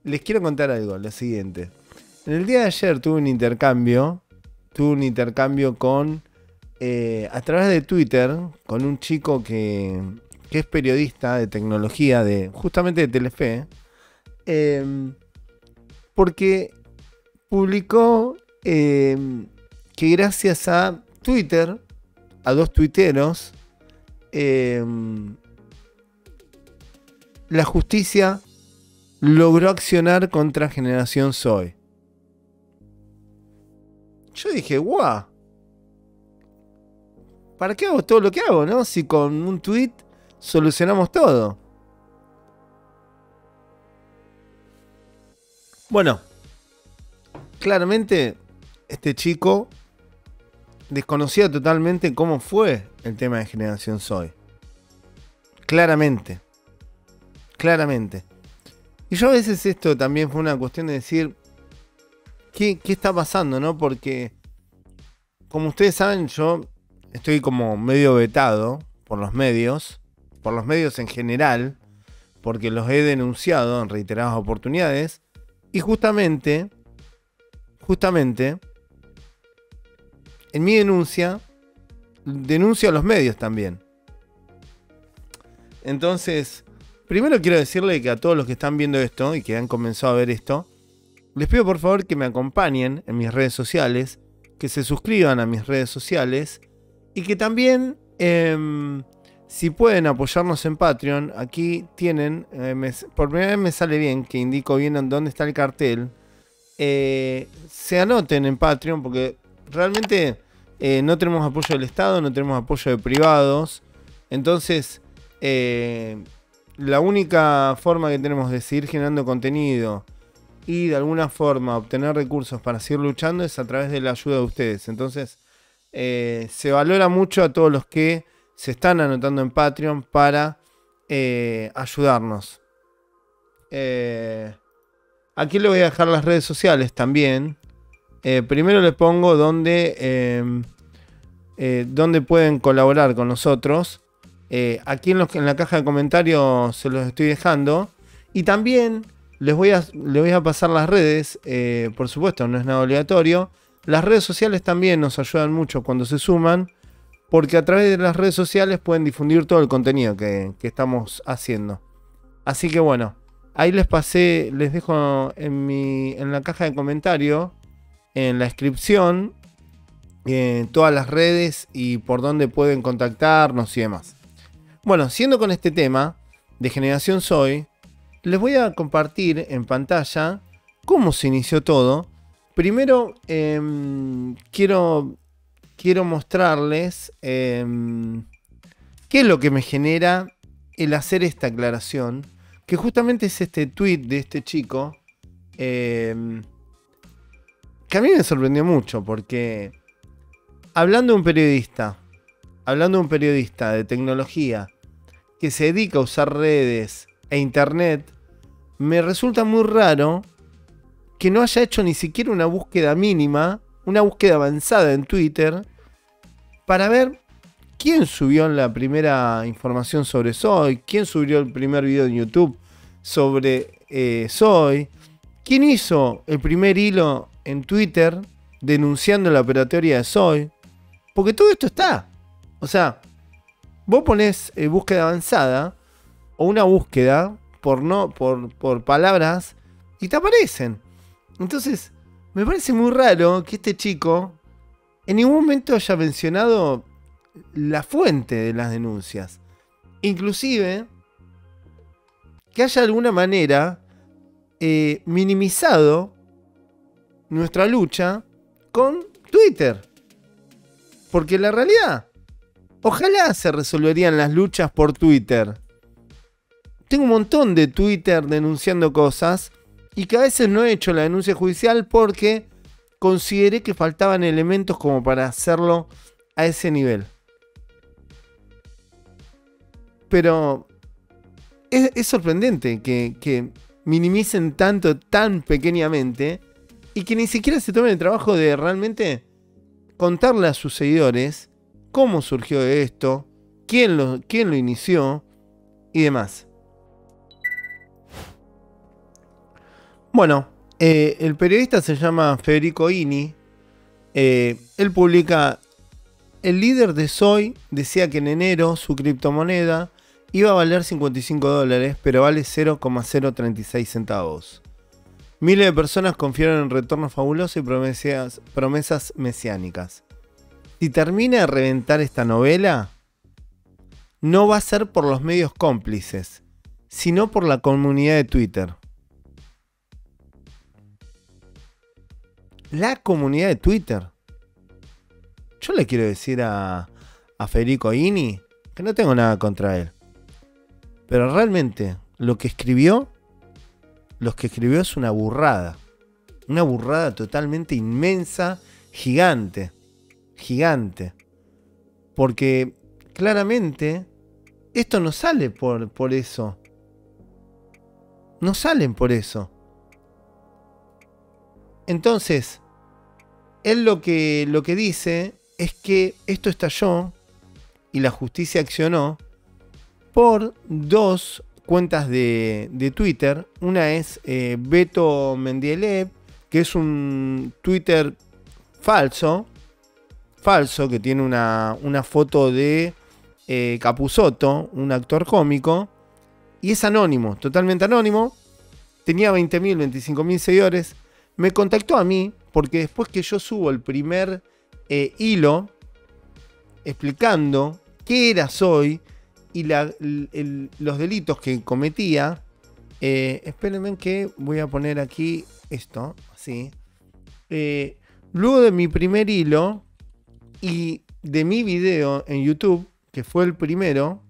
les quiero contar algo, lo siguiente. En el día de ayer tuve un intercambio con, a través de Twitter, con un chico que es periodista de tecnología, justamente de Telefe, porque publicó que gracias a Twitter, a dos tuiteros, la justicia logró accionar contra Generación Zoe. Yo dije, guau, ¿para qué hago todo lo que hago, no? Si con un tweet solucionamos todo. Bueno, claramente este chico desconocía totalmente cómo fue el tema de Generación Zoe. Claramente. Y yo a veces esto también fue una cuestión de decir, ¿qué está pasando, no? Porque, como ustedes saben, yo estoy como medio vetado por los medios en general, porque los he denunciado en reiteradas oportunidades, y justamente, en mi denuncio a los medios también. Entonces, primero quiero decirle que a todos los que están viendo esto y que han comenzado a ver esto, les pido por favor que me acompañen en mis redes sociales, que se suscriban a mis redes sociales y que también, si pueden apoyarnos en Patreon, aquí tienen, por primera vez me sale bien que indico bien en dónde está el cartel, se anoten en Patreon porque realmente no tenemos apoyo del Estado, no tenemos apoyo de privados, entonces la única forma que tenemos de seguir generando contenido y de alguna forma obtener recursos para seguir luchando es a través de la ayuda de ustedes. Entonces se valora mucho a todos los que se están anotando en Patreon para ayudarnos. Aquí les voy a dejar las redes sociales también. Primero les pongo donde pueden colaborar con nosotros. Aquí en la caja de comentarios se los estoy dejando. Y también les voy a pasar las redes. Por supuesto, no es nada obligatorio. Las redes sociales también nos ayudan mucho cuando se suman, porque a través de las redes sociales pueden difundir todo el contenido que estamos haciendo. Así que bueno, ahí les dejo en la caja de comentarios, en la descripción, todas las redes y por dónde pueden contactarnos y demás. Bueno, siendo con este tema de Generación Zoe, les voy a compartir en pantalla cómo se inició todo. Primero quiero mostrarles qué es lo que me genera el hacer esta aclaración, que justamente es este tweet de este chico, que a mí me sorprendió mucho, porque hablando de un periodista de tecnología que se dedica a usar redes e internet, me resulta muy raro que no haya hecho ni siquiera una búsqueda mínima, una búsqueda avanzada en Twitter, para ver quién subió la primera información sobre Zoe, quién subió el primer video en YouTube sobre Zoe, quién hizo el primer hilo en Twitter denunciando la operatoria de Zoe, porque todo esto está. O sea, vos ponés búsqueda avanzada o una búsqueda por palabras y te aparecen. Entonces, me parece muy raro que este chico en ningún momento haya mencionado la fuente de las denuncias. Inclusive, que haya de alguna manera minimizado nuestra lucha con Twitter. Porque la realidad, ojalá se resolverían las luchas por Twitter. Tengo un montón de Twitter denunciando cosas y que a veces no he hecho la denuncia judicial porque consideré que faltaban elementos como para hacerlo a ese nivel. Pero es sorprendente que minimicen tanto tan pequeñamente y que ni siquiera se tomen el trabajo de realmente contarle a sus seguidores cómo surgió esto, quién lo inició y demás. Bueno, el periodista se llama Federico Ini. Él publica: el líder de Soy decía que en enero su criptomoneda iba a valer $55, pero vale 0,036 centavos. Miles de personas confiaron en retornos fabulosos y promesas mesiánicas. Si termina de reventar esta novela, no va a ser por los medios cómplices, sino por la comunidad de Twitter. La comunidad de Twitter. Yo le quiero decir a Federico Ini que no tengo nada contra él. Pero realmente lo que escribió es una burrada. Una burrada totalmente inmensa, gigante. Gigante. Porque claramente esto no sale por eso. No salen por eso. Entonces, él lo que dice es que esto estalló y la justicia accionó por dos cuentas de Twitter. Una es Beto Mendielev, que es un Twitter falso, que tiene una foto de Capusotto, un actor cómico, y es anónimo, totalmente anónimo. Tenía 20.000, 25.000 seguidores. Me contactó a mí porque después que yo subo el primer hilo explicando qué era Soy y los delitos que cometía, espérenme que voy a poner aquí esto, así. Luego de mi primer hilo y de mi video en YouTube, que fue el primero,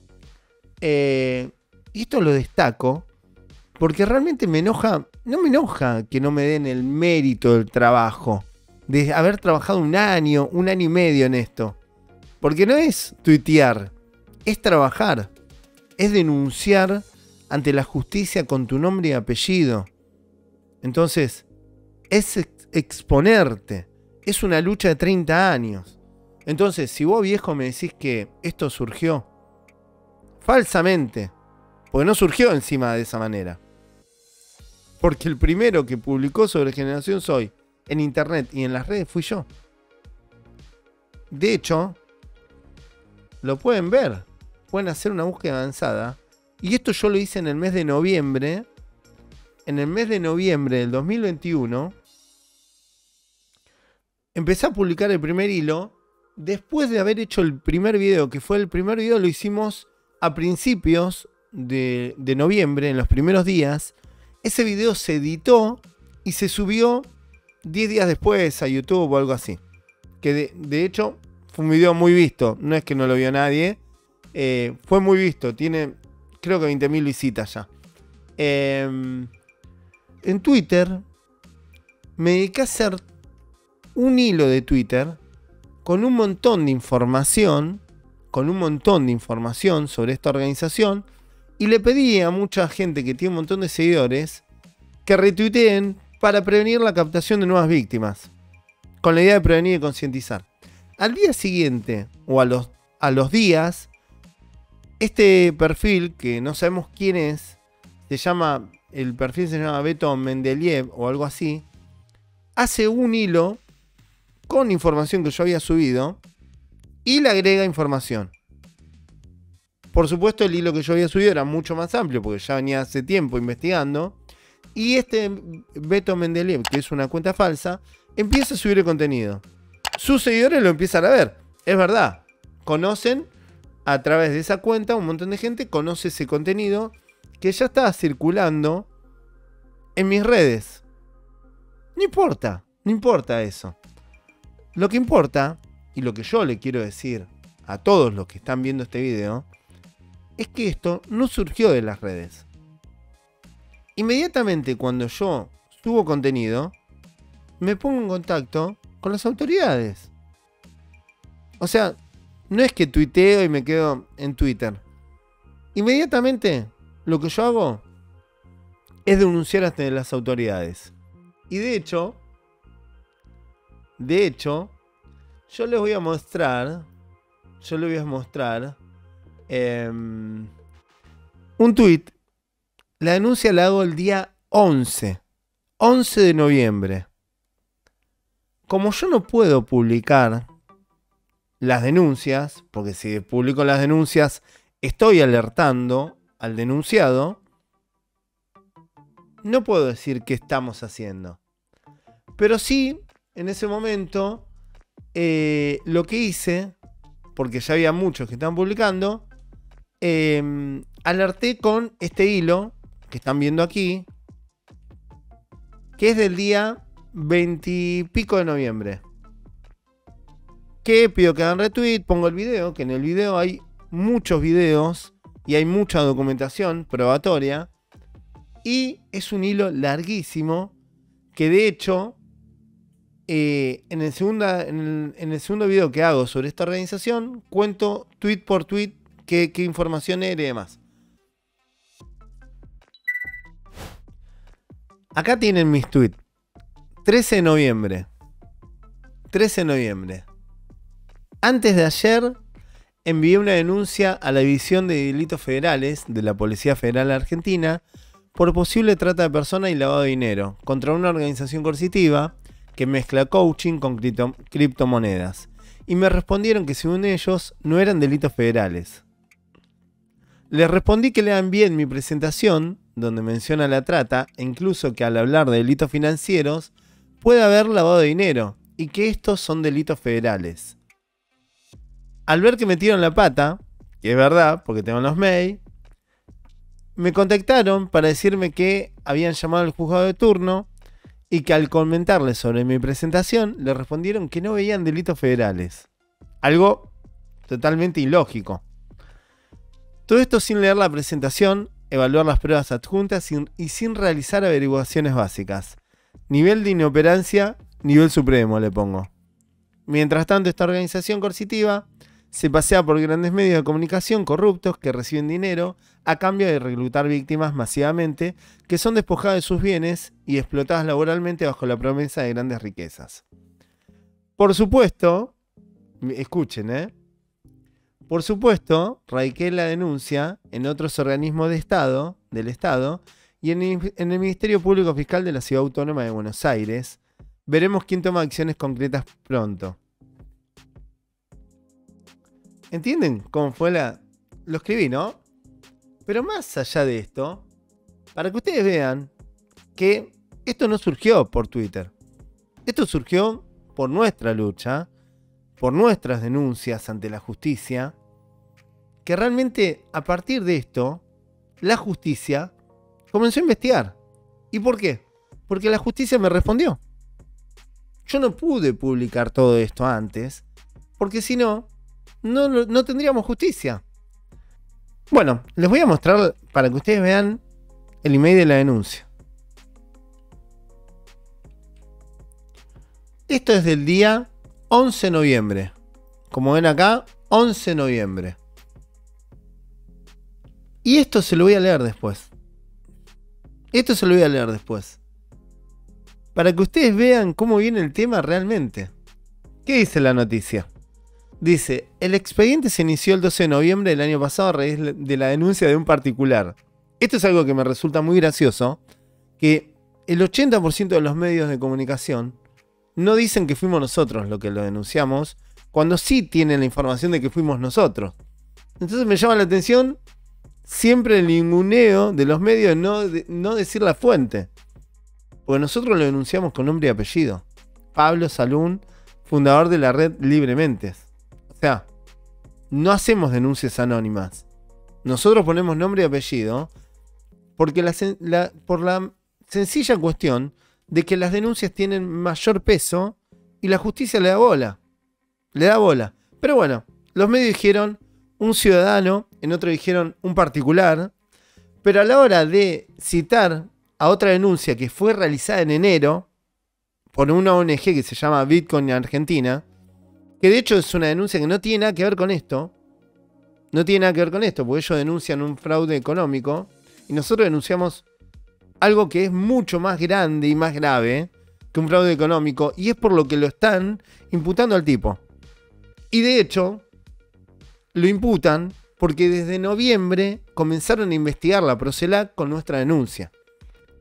y esto lo destaco porque realmente me enoja. No me enoja que no me den el mérito del trabajo, de haber trabajado un año y medio en esto. Porque no es tuitear, es trabajar, es denunciar ante la justicia con tu nombre y apellido. Entonces, es exponerte, es una lucha de 30 años. Entonces, si vos, viejo, me decís que esto surgió falsamente, porque no surgió encima de esa manera. Porque el primero que publicó sobre Generación Soy en internet y en las redes fui yo. De hecho, lo pueden ver. Pueden hacer una búsqueda avanzada. Y esto yo lo hice en el mes de noviembre. En el mes de noviembre del 2021. Empecé a publicar el primer hilo. Después de haber hecho el primer video, que fue el primer video, lo hicimos a principios de noviembre, en los primeros días. Ese video se editó y se subió 10 días después a YouTube o algo así. Que de hecho fue un video muy visto. No es que no lo vio nadie. Fue muy visto. Tiene creo que 20.000 visitas ya. En Twitter me dediqué a hacer un hilo de Twitter con un montón de información. Sobre esta organización. Y le pedí a mucha gente que tiene un montón de seguidores que retuiteen para prevenir la captación de nuevas víctimas. Con la idea de prevenir y concientizar. Al día siguiente, o a los días, este perfil, que no sabemos quién es, el perfil se llama Beto Mendeliev o algo así, hace un hilo con información que yo había subido y le agrega información. Por supuesto, el hilo que yo había subido era mucho más amplio porque ya venía hace tiempo investigando. Y este Beto Mendeliev, que es una cuenta falsa, empieza a subir el contenido. Sus seguidores lo empiezan a ver. Es verdad. Conocen a través de esa cuenta, un montón de gente conoce ese contenido que ya estaba circulando en mis redes. No importa eso. Lo que importa, y lo que yo le quiero decir a todos los que están viendo este video, es que esto no surgió de las redes. Inmediatamente cuando yo subo contenido, me pongo en contacto con las autoridades. O sea, no es que tuiteo y me quedo en Twitter. Inmediatamente lo que yo hago es denunciar ante las autoridades. Y de hecho, yo les voy a mostrar un tweet. La denuncia la hago el día 11 11 de noviembre. Como yo no puedo publicar las denuncias, porque si publico las denuncias estoy alertando al denunciado, no puedo decir qué estamos haciendo. Pero sí, en ese momento, lo que hice, porque ya había muchos que estaban publicando, alerté con este hilo que están viendo aquí, que es del día 20 y pico de noviembre. Que pido que hagan retweet, pongo el video, que en el video hay muchos videos y hay mucha documentación probatoria. Y es un hilo larguísimo que de hecho en el segundo video que hago sobre esta organización cuento tweet por tweet qué información era y demás. Acá tienen mis tweets. 13 de noviembre. 13 de noviembre. Antes de ayer envié una denuncia a la División de Delitos Federales de la Policía Federal Argentina por posible trata de personas y lavado de dinero contra una organización coercitiva que mezcla coaching con criptomonedas. Y me respondieron que según ellos no eran delitos federales. Les respondí que lean bien mi presentación, donde menciona la trata, e incluso que al hablar de delitos financieros puede haber lavado de dinero, y que estos son delitos federales. Al ver que metieron la pata, que es verdad, porque tengo los mails, me contactaron para decirme que habían llamado al juzgado de turno y que al comentarles sobre mi presentación, le respondieron que no veían delitos federales. Algo totalmente ilógico. Todo esto sin leer la presentación, evaluar las pruebas adjuntas y sin realizar averiguaciones básicas. Nivel de inoperancia, nivel supremo le pongo. Mientras tanto, esta organización coercitiva se pasea por grandes medios de comunicación corruptos que reciben dinero a cambio de reclutar víctimas masivamente que son despojadas de sus bienes y explotadas laboralmente bajo la promesa de grandes riquezas. Por supuesto, escuchen, por supuesto, radiqué la denuncia en otros organismos del Estado y en el Ministerio Público Fiscal de la Ciudad Autónoma de Buenos Aires. Veremos quién toma acciones concretas pronto. ¿Entienden cómo fue lo escribí, no? Pero más allá de esto, para que ustedes vean que esto no surgió por Twitter. Esto surgió por nuestra lucha, por nuestras denuncias ante la justicia, que realmente a partir de esto, la justicia comenzó a investigar. ¿Y por qué? Porque la justicia me respondió. Yo no pude publicar todo esto antes, porque si no, no tendríamos justicia. Bueno, les voy a mostrar para que ustedes vean el email de la denuncia. Esto es del día 11 de noviembre. Como ven acá, 11 de noviembre. Y esto se lo voy a leer después. Esto se lo voy a leer después. Para que ustedes vean cómo viene el tema realmente. ¿Qué dice la noticia? Dice, el expediente se inició el 12 de noviembre del año pasado a raíz de la denuncia de un particular. Esto es algo que me resulta muy gracioso, que el 80% de los medios de comunicación no dicen que fuimos nosotros los que lo denunciamos, cuando sí tienen la información de que fuimos nosotros. Entonces me llama la atención siempre el ninguneo de los medios de no decir la fuente. Porque nosotros lo denunciamos con nombre y apellido. Pablo Salún, fundador de la red Librementes. O sea, no hacemos denuncias anónimas. Nosotros ponemos nombre y apellido porque por la sencilla cuestión de que las denuncias tienen mayor peso y la justicia le da bola. Le da bola. Pero bueno, los medios dijeron un ciudadano, en otro dijeron un particular, pero a la hora de citar a otra denuncia que fue realizada en enero por una ONG que se llama Bitcoin Argentina, que de hecho es una denuncia que no tiene nada que ver con esto. No tiene nada que ver con esto, porque ellos denuncian un fraude económico y nosotros denunciamos algo que es mucho más grande y más grave que un fraude económico, y es por lo que lo están imputando al tipo. Y de hecho, lo imputan porque desde noviembre comenzaron a investigar la Procelac con nuestra denuncia.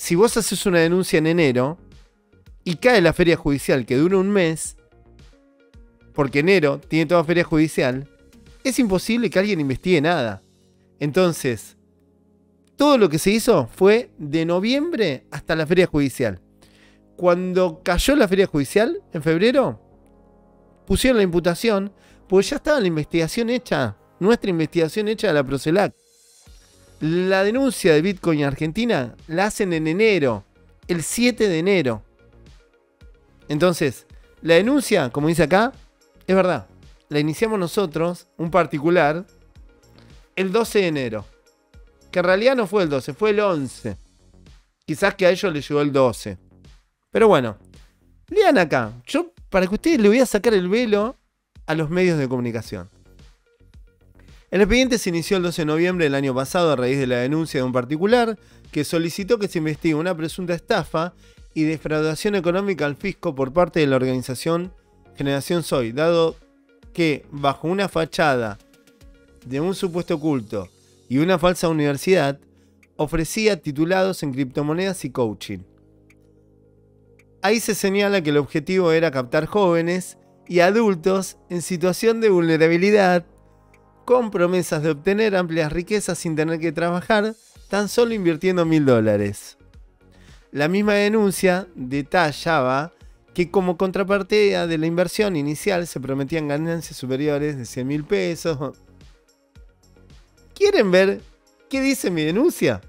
si vos haces una denuncia en enero y cae la feria judicial que dura un mes, porque enero tiene toda feria judicial, es imposible que alguien investigue nada. Entonces, todo lo que se hizo fue de noviembre hasta la feria judicial. Cuando cayó la feria judicial, en febrero, pusieron la imputación, porque ya estaba la investigación hecha, nuestra investigación hecha de la Procelac. La denuncia de Bitcoin Argentina la hacen en enero, el 7 de enero. Entonces, la denuncia, como dice acá, es verdad. La iniciamos nosotros, un particular, el 12 de enero. Que en realidad no fue el 12, fue el 11. Quizás que a ellos les llegó el 12. Pero bueno, lean acá. Yo, para que ustedes le voy a sacar el velo a los medios de comunicación. El expediente se inició el 12 de noviembre del año pasado a raíz de la denuncia de un particular que solicitó que se investigue una presunta estafa y defraudación económica al fisco por parte de la organización Generación Soy, dado que bajo una fachada de un supuesto culto y una falsa universidad, ofrecía titulados en criptomonedas y coaching. Ahí se señala que el objetivo era captar jóvenes y adultos en situación de vulnerabilidad con promesas de obtener amplias riquezas sin tener que trabajar, tan solo invirtiendo $1000. La misma denuncia detallaba que como contrapartida de la inversión inicial se prometían ganancias superiores de 100.000 pesos. ¿Quieren ver qué dice mi denuncia?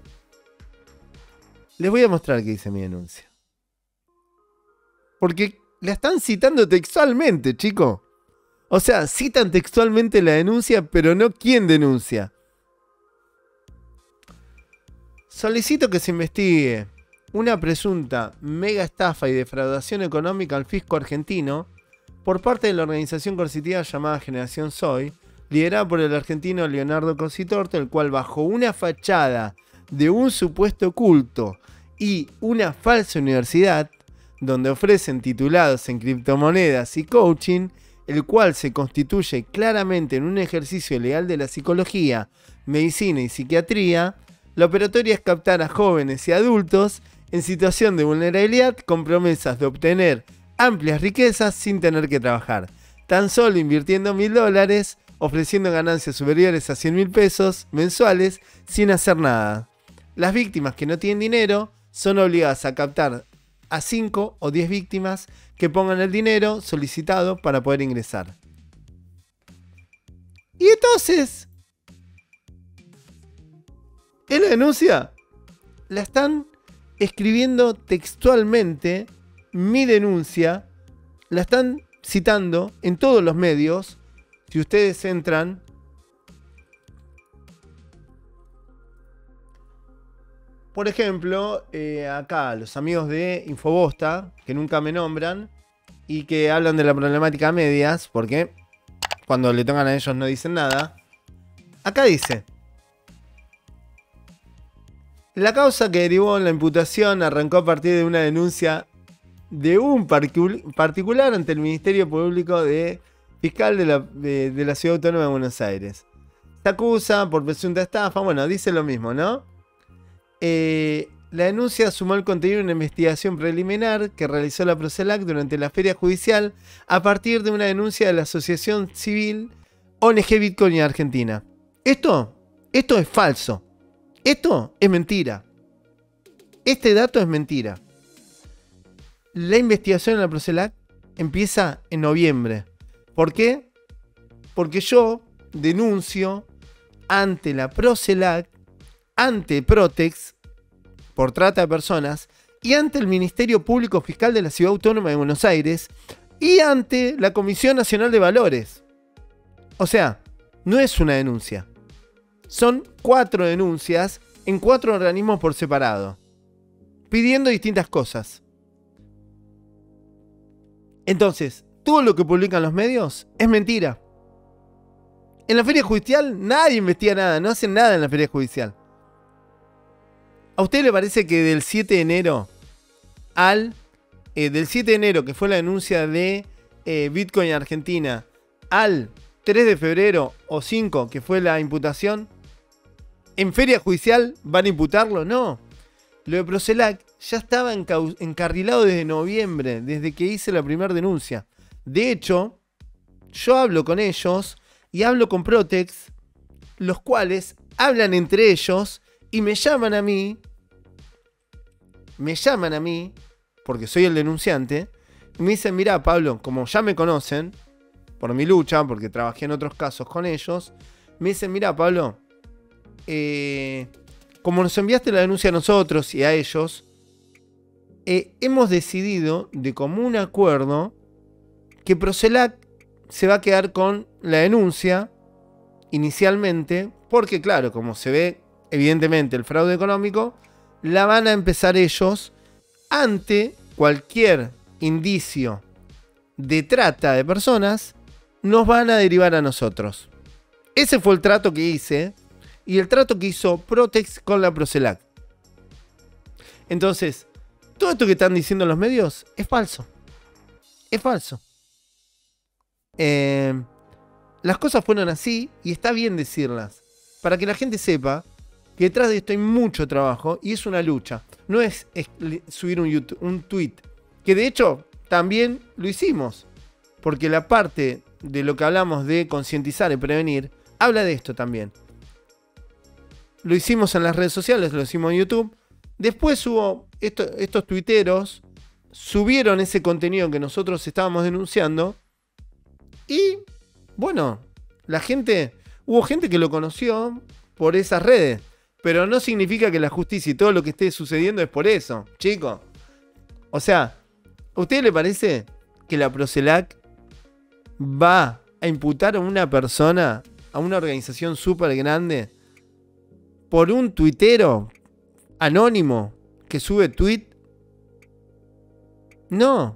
Les voy a mostrar qué dice mi denuncia. Porque la están citando textualmente, chicos. O sea, citan textualmente la denuncia, pero no quién denuncia. Solicito que se investigue una presunta mega estafa y defraudación económica al fisco argentino por parte de la organización coercitiva llamada Generación Soy, liderada por el argentino Leonardo Cositorto, el cual bajo una fachada de un supuesto culto y una falsa universidad, donde ofrecen titulados en criptomonedas y coaching, el cual se constituye claramente en un ejercicio ilegal de la psicología, medicina y psiquiatría, la operatoria es captar a jóvenes y adultos en situación de vulnerabilidad con promesas de obtener amplias riquezas sin tener que trabajar, tan solo invirtiendo $1000, ofreciendo ganancias superiores a 100.000 pesos mensuales sin hacer nada. Las víctimas que no tienen dinero son obligadas a captar a 5 o 10 víctimas que pongan el dinero solicitado para poder ingresar. Y entonces, en la denuncia, la están escribiendo textualmente, mi denuncia, la están citando en todos los medios. Si ustedes entran, por ejemplo, acá los amigos de Infobosta, que nunca me nombran, y que hablan de la problemática medias, porque cuando le tocan a ellos no dicen nada. Acá dice: la causa que derivó en la imputación arrancó a partir de una denuncia de un particular ante el Ministerio Público Fiscal de la Ciudad Autónoma de Buenos Aires. Se acusa por presunta estafa. Bueno, dice lo mismo, ¿no? La denuncia sumó el contenido de una investigación preliminar que realizó la Procelac durante la feria judicial a partir de una denuncia de la Asociación Civil ONG Bitcoin Argentina. Esto es falso. Esto es mentira. Este dato es mentira. La investigación en la Procelac empieza en noviembre. ¿Por qué? Porque yo denuncio ante la Procelac, ante Protex, por trata de personas, y ante el Ministerio Público Fiscal de la Ciudad Autónoma de Buenos Aires, y ante la Comisión Nacional de Valores. O sea, no es una denuncia. Son 4 denuncias en 4 organismos por separado, pidiendo distintas cosas. Entonces, todo lo que publican los medios es mentira. En la feria judicial nadie investiga nada, no hacen nada en la feria judicial. ¿A usted le parece que del 7 de enero del 7 de enero, que fue la denuncia de Bitcoin Argentina, al 3 de febrero o 5, que fue la imputación, en feria judicial van a imputarlo? No. Lo de Procelac ya estaba encarrilado desde noviembre, desde que hice la primera denuncia. De hecho, yo hablo con ellos y hablo con Protex, los cuales hablan entre ellos y me llaman a mí, porque soy el denunciante, y me dicen, mirá, Pablo, como ya me conocen, por mi lucha, porque trabajé en otros casos con ellos, me dicen, mirá, Pablo, como nos enviaste la denuncia a nosotros y a ellos, hemos decidido de común acuerdo que Procelac se va a quedar con la denuncia inicialmente, porque claro, como se ve evidentemente el fraude económico, la van a empezar ellos ante cualquier indicio de trata de personas, nos van a derivar a nosotros. Ese fue el trato que hice y el trato que hizo Protex con la Procelac. Entonces, todo esto que están diciendo los medios es falso. Es falso. Las cosas fueron así y está bien decirlas. Para que la gente sepa que detrás de esto hay mucho trabajo y es una lucha. No es subir un tweet. Que de hecho también lo hicimos. Porque la parte de lo que hablamos de concientizar y prevenir habla de esto también. Lo hicimos en las redes sociales, lo hicimos en YouTube. Después hubo estos tuiteros, subieron ese contenido que nosotros estábamos denunciando. Y bueno, hubo gente que lo conoció por esas redes. Pero no significa que la justicia y todo lo que esté sucediendo es por eso, chicos. O sea, ¿a usted le parece que la Procelac va a imputar a una persona, a una organización súper grande, por un tuitero anónimo que sube tweet? No.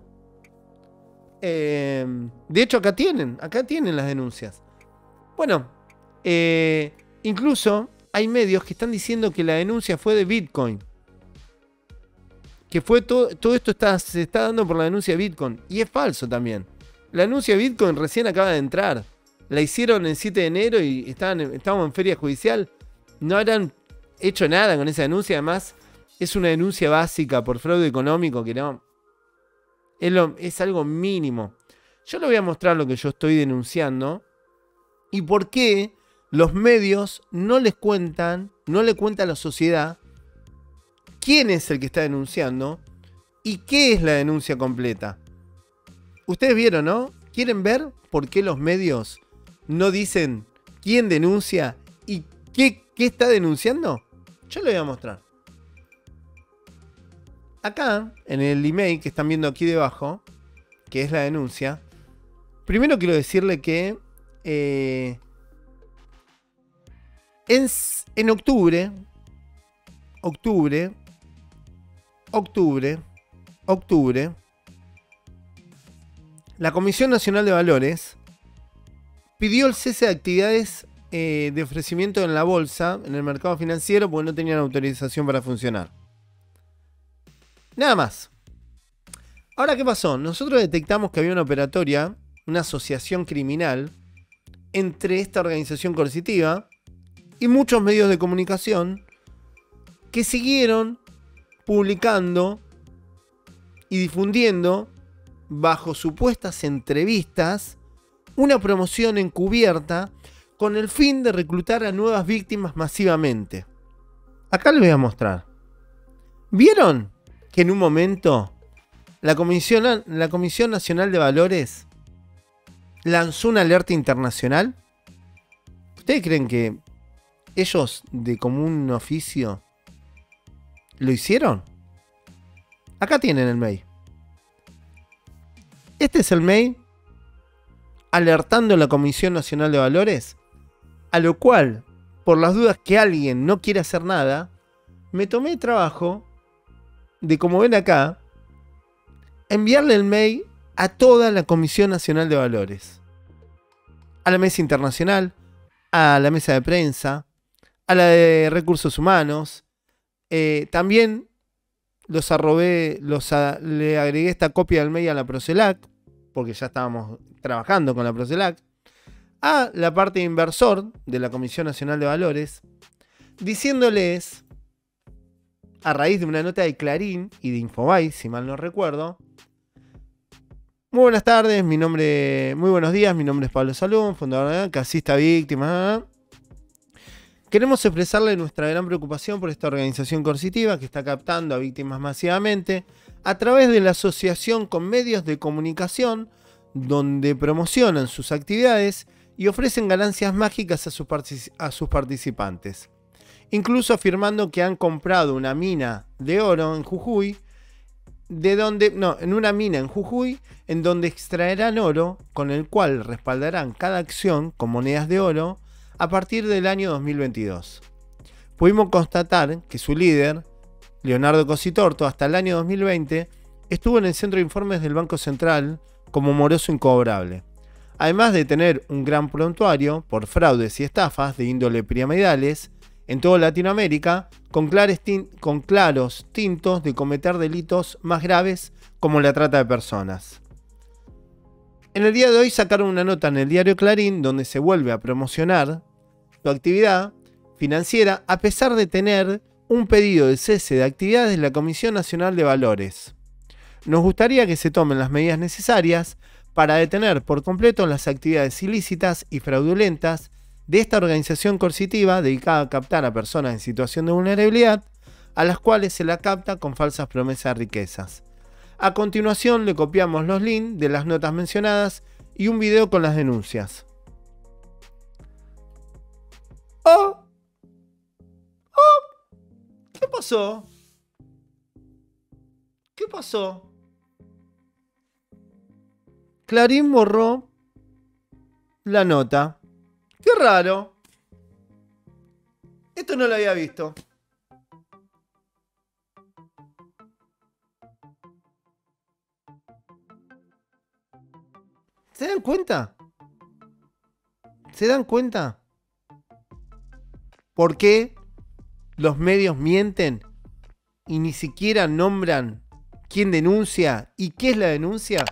De hecho, acá tienen las denuncias. Bueno, incluso hay medios que están diciendo que la denuncia fue de Bitcoin. Que fue todo esto se está dando por la denuncia de Bitcoin. Y es falso también. La denuncia de Bitcoin recién acaba de entrar. La hicieron el 7 de enero y estábamos en feria judicial. No habrán hecho nada con esa denuncia. Además, es una denuncia básica por fraude económico que no... Es algo mínimo. Yo le voy a mostrar lo que yo estoy denunciando y por qué los medios no le cuentan a la sociedad quién es el que está denunciando y qué es la denuncia completa. Ustedes vieron, ¿no? ¿Quieren ver por qué los medios no dicen quién denuncia y qué está denunciando? Yo le voy a mostrar. Acá, en el email que están viendo aquí debajo, que es la denuncia, primero quiero decirle que en octubre, la Comisión Nacional de Valores pidió el cese de actividades de ofrecimiento en la bolsa, en el mercado financiero, porque no tenían autorización para funcionar. Nada más. Ahora, ¿qué pasó? Nosotros detectamos que había una operatoria, una asociación criminal, entre esta organización coercitiva y muchos medios de comunicación que siguieron publicando y difundiendo, bajo supuestas entrevistas, una promoción encubierta con el fin de reclutar a nuevas víctimas masivamente. Acá les voy a mostrar. ¿Vieron que en un momento la Comisión Nacional de Valores lanzó una alerta internacional? ¿Ustedes creen que ellos de común oficio lo hicieron? Acá tienen el mail. Este es el mail alertando a la Comisión Nacional de Valores, a lo cual, por las dudas que alguien no quiere hacer nada, me tomé el trabajo de, como ven acá, enviarle el mail a toda la Comisión Nacional de Valores, a la Mesa Internacional, a la Mesa de Prensa, a la de Recursos Humanos. También le agregué esta copia del mail a la Procelac, porque ya estábamos trabajando con la Procelac, a la parte de inversor de la Comisión Nacional de Valores, diciéndoles a raíz de una nota de Clarín y de Infobae, si mal no recuerdo. Muy buenas tardes, muy buenos días, mi nombre es Pablo Salum, fundador de Casista Víctimas. Queremos expresarle nuestra gran preocupación por esta organización coercitiva que está captando a víctimas masivamente a través de la asociación con medios de comunicación donde promocionan sus actividades y ofrecen ganancias mágicas a sus participantes. Incluso afirmando que han comprado una mina de oro en Jujuy, en una mina en Jujuy, en donde extraerán oro con el cual respaldarán cada acción con monedas de oro a partir del año 2022. Pudimos constatar que su líder, Leonardo Cositorto, hasta el año 2020 estuvo en el centro de informes del Banco Central como moroso incobrable, además de tener un gran prontuario por fraudes y estafas de índole piramidales en toda Latinoamérica, con claros tintos de cometer delitos más graves como la trata de personas. En el día de hoy sacaron una nota en el diario Clarín donde se vuelve a promocionar su actividad financiera a pesar de tener un pedido de cese de actividades de la Comisión Nacional de Valores. Nos gustaría que se tomen las medidas necesarias para detener por completo las actividades ilícitas y fraudulentas de esta organización coercitiva dedicada a captar a personas en situación de vulnerabilidad, a las cuales se la capta con falsas promesas de riquezas. A continuación le copiamos los links de las notas mencionadas y un video con las denuncias. ¡Oh! ¿Qué pasó? ¿Qué pasó? Clarín borró la nota. ¡Qué raro! Esto no lo había visto. ¿Se dan cuenta? ¿Se dan cuenta? ¿Por qué los medios mienten y ni siquiera nombran quién denuncia y qué es la denuncia?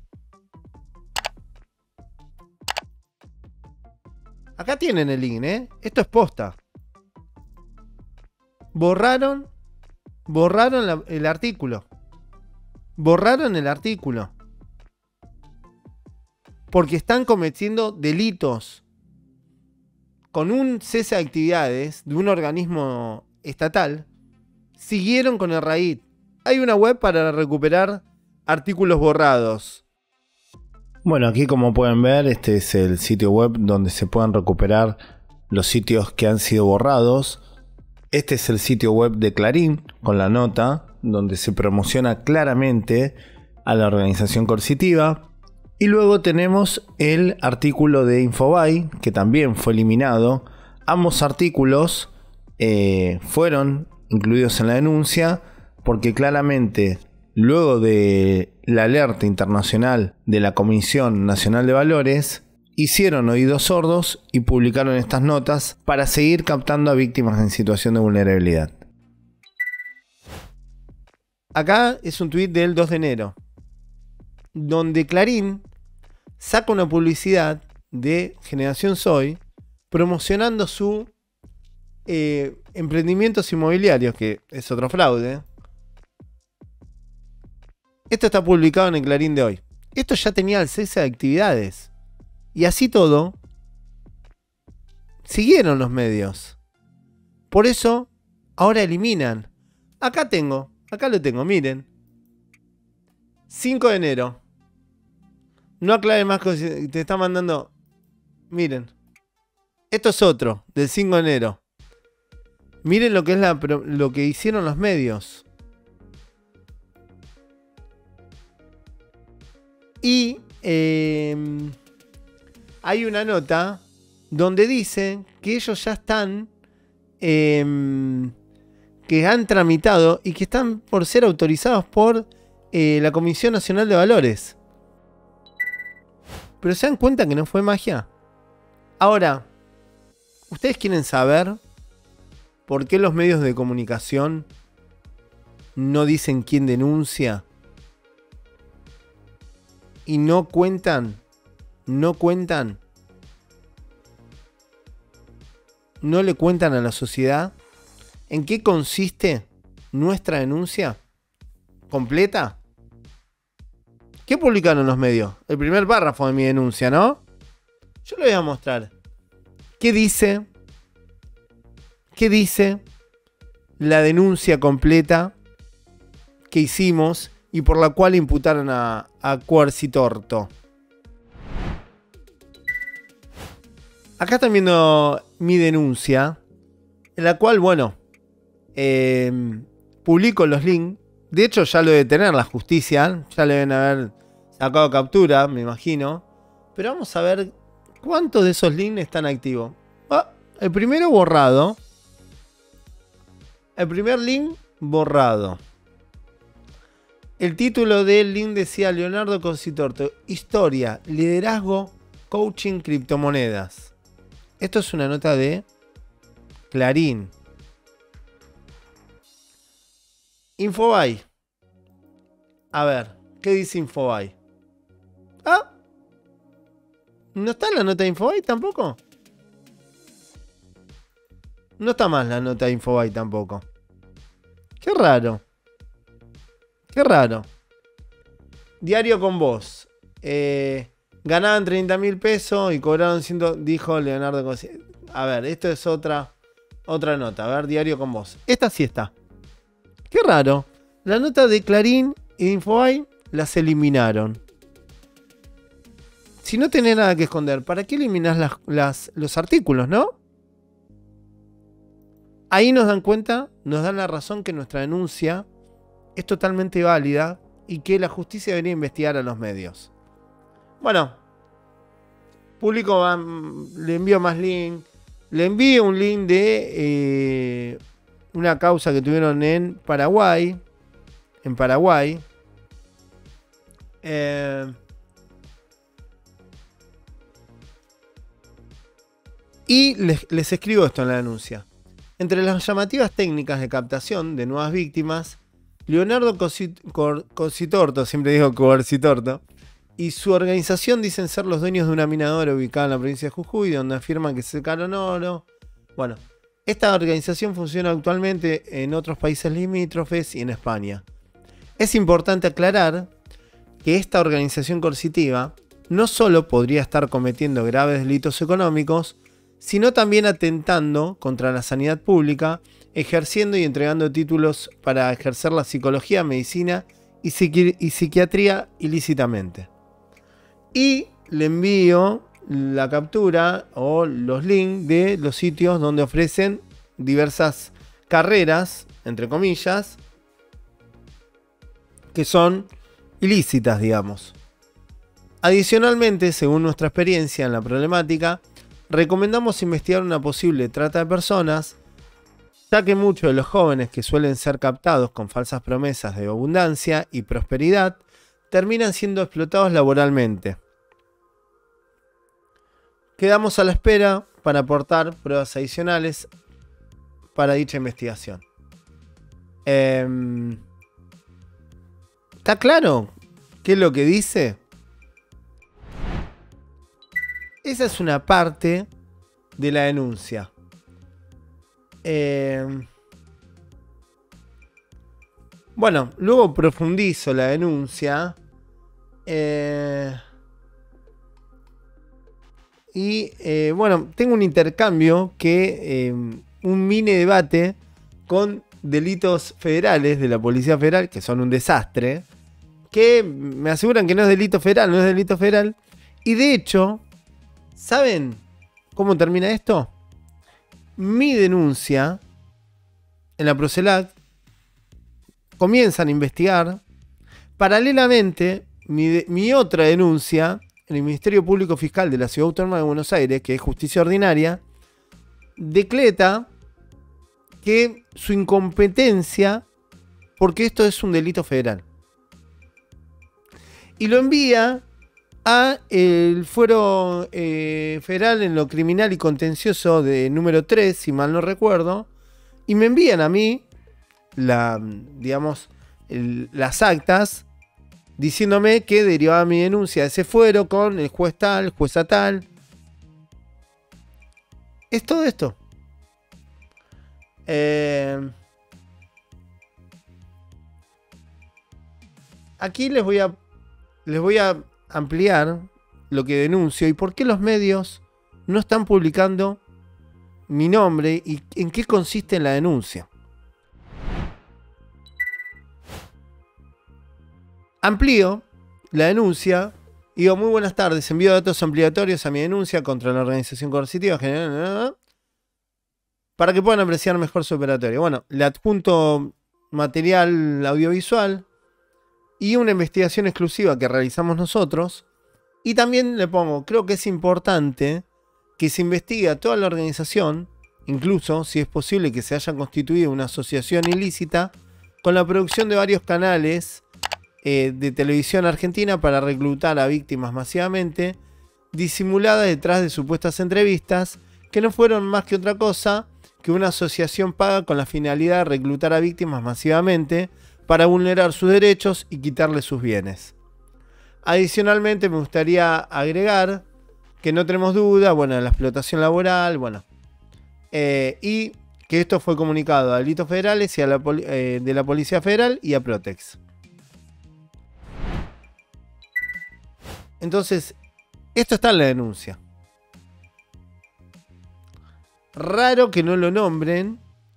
Acá tienen el link, ¿eh? Esto es posta. Borraron el artículo. Borraron el artículo. Porque están cometiendo delitos con un cese de actividades de un organismo estatal. Siguieron con el RAID. Hay una web para recuperar artículos borrados. Bueno, aquí como pueden ver, este es el sitio web donde se pueden recuperar los sitios que han sido borrados. Este es el sitio web de Clarín con la nota donde se promociona claramente a la organización coercitiva. Y luego tenemos el artículo de Infobae, que también fue eliminado. Ambos artículos fueron incluidos en la denuncia porque claramente luego de la alerta internacional de la Comisión Nacional de Valores, hicieron oídos sordos y publicaron estas notas para seguir captando a víctimas en situación de vulnerabilidad. Acá es un tuit del 2 de enero, donde Clarín saca una publicidad de Generación Soy promocionando su emprendimientos inmobiliarios, que es otro fraude. Esto está publicado en el Clarín de hoy. Esto ya tenía el cese de actividades. Y así todo, siguieron los medios. Por eso, ahora eliminan. Acá lo tengo, miren. 5 de enero. No aclares más cosas, te está mandando. Miren. Esto es otro, del 5 de enero. Miren lo que es lo que hicieron los medios. Y hay una nota donde dice que ellos ya están, que han tramitado y que están por ser autorizados por la Comisión Nacional de Valores. Pero ¿se dan cuenta que no fue magia? Ahora, ¿ustedes quieren saber por qué los medios de comunicación no dicen quién denuncia? Y no cuentan, no le cuentan a la sociedad en qué consiste nuestra denuncia completa? ¿Qué publicaron los medios? El primer párrafo de mi denuncia, ¿no? Yo le voy a mostrar. ¿Qué dice? ¿Qué dice la denuncia completa que hicimos y por la cual imputaron a Quercitorto? Acá están viendo mi denuncia, en la cual, bueno, publico los links. De hecho, ya lo debe tener la justicia, ya le deben haber sacado captura, me imagino. Pero vamos a ver cuántos de esos links están activos. El primero borrado. El primer link borrado. El título del link decía Leonardo Quercitorto: historia, liderazgo, coaching, criptomonedas. Esto es una nota de Clarín. Infobae. A ver, ¿qué dice Infobae? ¿No está en la nota de Infobae tampoco? No está más la nota de Infobae tampoco. Qué raro. Qué raro. Diario con Voz. Ganaban 30.000 pesos y cobraron 100, dijo Leonardo Quercitorto. A ver, esto es otra nota. A ver, Diario con Voz. Esta sí está. Qué raro. La nota de Clarín y de Infobae las eliminaron. Si no tenés nada que esconder, ¿para qué eliminás los artículos, no? Ahí nos dan cuenta, nos dan la razón que nuestra denuncia es totalmente válida y que la justicia debería investigar a los medios. Bueno, publico, le envío más link. Le envío un link de una causa que tuvieron en Paraguay. En Paraguay. Y les escribo esto en la denuncia. Entre las llamativas técnicas de captación de nuevas víctimas, Leonardo Quercitorto, siempre digo Quercitorto, y su organización dicen ser los dueños de una minadora ubicada en la provincia de Jujuy, donde afirman que se sacaron oro. Bueno, esta organización funciona actualmente en otros países limítrofes y en España. Es importante aclarar que esta organización coercitiva no solo podría estar cometiendo graves delitos económicos, sino también atentando contra la sanidad pública, ejerciendo y entregando títulos para ejercer la psicología, medicina y psiquiatría ilícitamente. Y le envío la captura o los links de los sitios donde ofrecen diversas carreras, entre comillas, que son ilícitas, digamos. Adicionalmente, según nuestra experiencia en la problemática, recomendamos investigar una posible trata de personas, ya que muchos de los jóvenes que suelen ser captados con falsas promesas de abundancia y prosperidad terminan siendo explotados laboralmente. Quedamos a la espera para aportar pruebas adicionales para dicha investigación. ¿Está claro qué es lo que dice? Esa es una parte de la denuncia. Bueno, luego profundizo la denuncia. Bueno, tengo un intercambio un mini debate con delitos federales de la Policía Federal, que son un desastre, que me aseguran que no es delito federal, y de hecho, ¿saben cómo termina esto? Mi denuncia en la Procelac comienzan a investigar. Paralelamente, mi otra denuncia en el Ministerio Público Fiscal de la Ciudad Autónoma de Buenos Aires, que es Justicia Ordinaria, decreta que su incompetencia, porque esto es un delito federal, y lo envía a el Fuero Federal en lo Criminal y Contencioso de número 3, si mal no recuerdo, y me envían a mí las actas diciéndome que derivaba mi denuncia de ese fuero con el juez tal, jueza tal. Es todo esto. aquí les voy a ampliar lo que denuncio y por qué los medios no están publicando mi nombre y en qué consiste la denuncia. Amplío la denuncia. Digo, muy buenas tardes, envío datos ampliatorios a mi denuncia contra la organización coercitiva general para que puedan apreciar mejor su operatorio. Bueno, le adjunto material audiovisual y una investigación exclusiva que realizamos nosotros. Y también le pongo, creo que es importante que se investigue a toda la organización, incluso si es posible que se haya constituido una asociación ilícita con la producción de varios canales de televisión argentina para reclutar a víctimas masivamente, disimulada detrás de supuestas entrevistas que no fueron más que otra cosa que una asociación paga con la finalidad de reclutar a víctimas masivamente para vulnerar sus derechos y quitarles sus bienes. Adicionalmente me gustaría agregar que no tenemos duda, bueno, de la explotación laboral, bueno, y que esto fue comunicado a delitos federales y a de la Policía Federal y a Protex. Entonces, esto está en la denuncia. Raro que no lo nombren,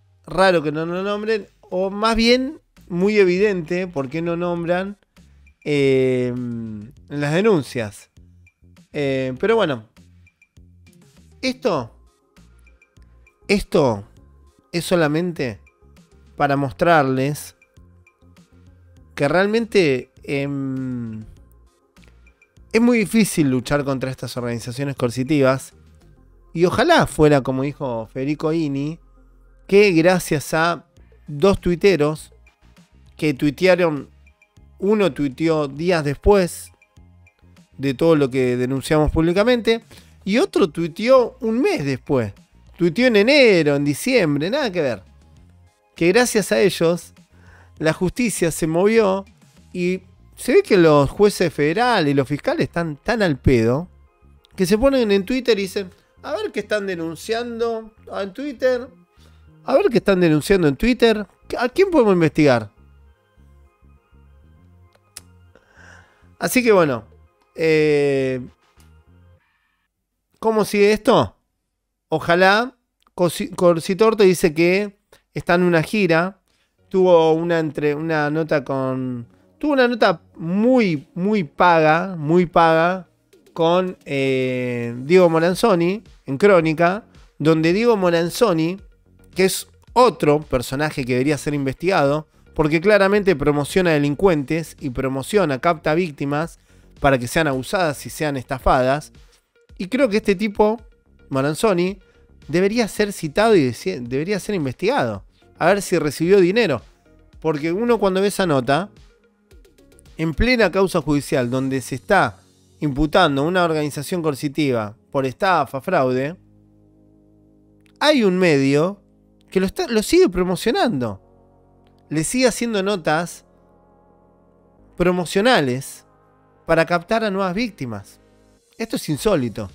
o más bien muy evidente por qué no nombran en las denuncias. Pero bueno, esto es solamente para mostrarles que realmente es muy difícil luchar contra estas organizaciones coercitivas. Y ojalá fuera como dijo Federico Ini, que gracias a dos tuiteros que tuitearon, uno tuiteó días después de todo lo que denunciamos públicamente y otro tuiteó un mes después. Tuiteó en enero, en diciembre, nada que ver. Que gracias a ellos la justicia se movió y se ve que los jueces federales y los fiscales están tan al pedo que se ponen en Twitter y dicen, a ver qué están denunciando en Twitter. A ver qué están denunciando en Twitter. ¿A quién podemos investigar? Así que bueno. ¿Cómo sigue esto? Ojalá. Coercitorto dice que está en una gira. Tuvo una nota muy paga con Diego Moranzoni en Crónica, donde Diego Moranzoni, que es otro personaje que debería ser investigado, porque claramente promociona delincuentes y capta víctimas para que sean abusadas y sean estafadas. Y creo que este tipo, Moranzoni, debería ser citado y debería ser investigado. A ver si recibió dinero. Porque uno cuando ve esa nota, en plena causa judicial, donde se está imputando una organización coercitiva por estafa, fraude, hay un medio que lo sigue promocionando. Le sigue haciendo notas promocionales para captar a nuevas víctimas. Esto es insólito.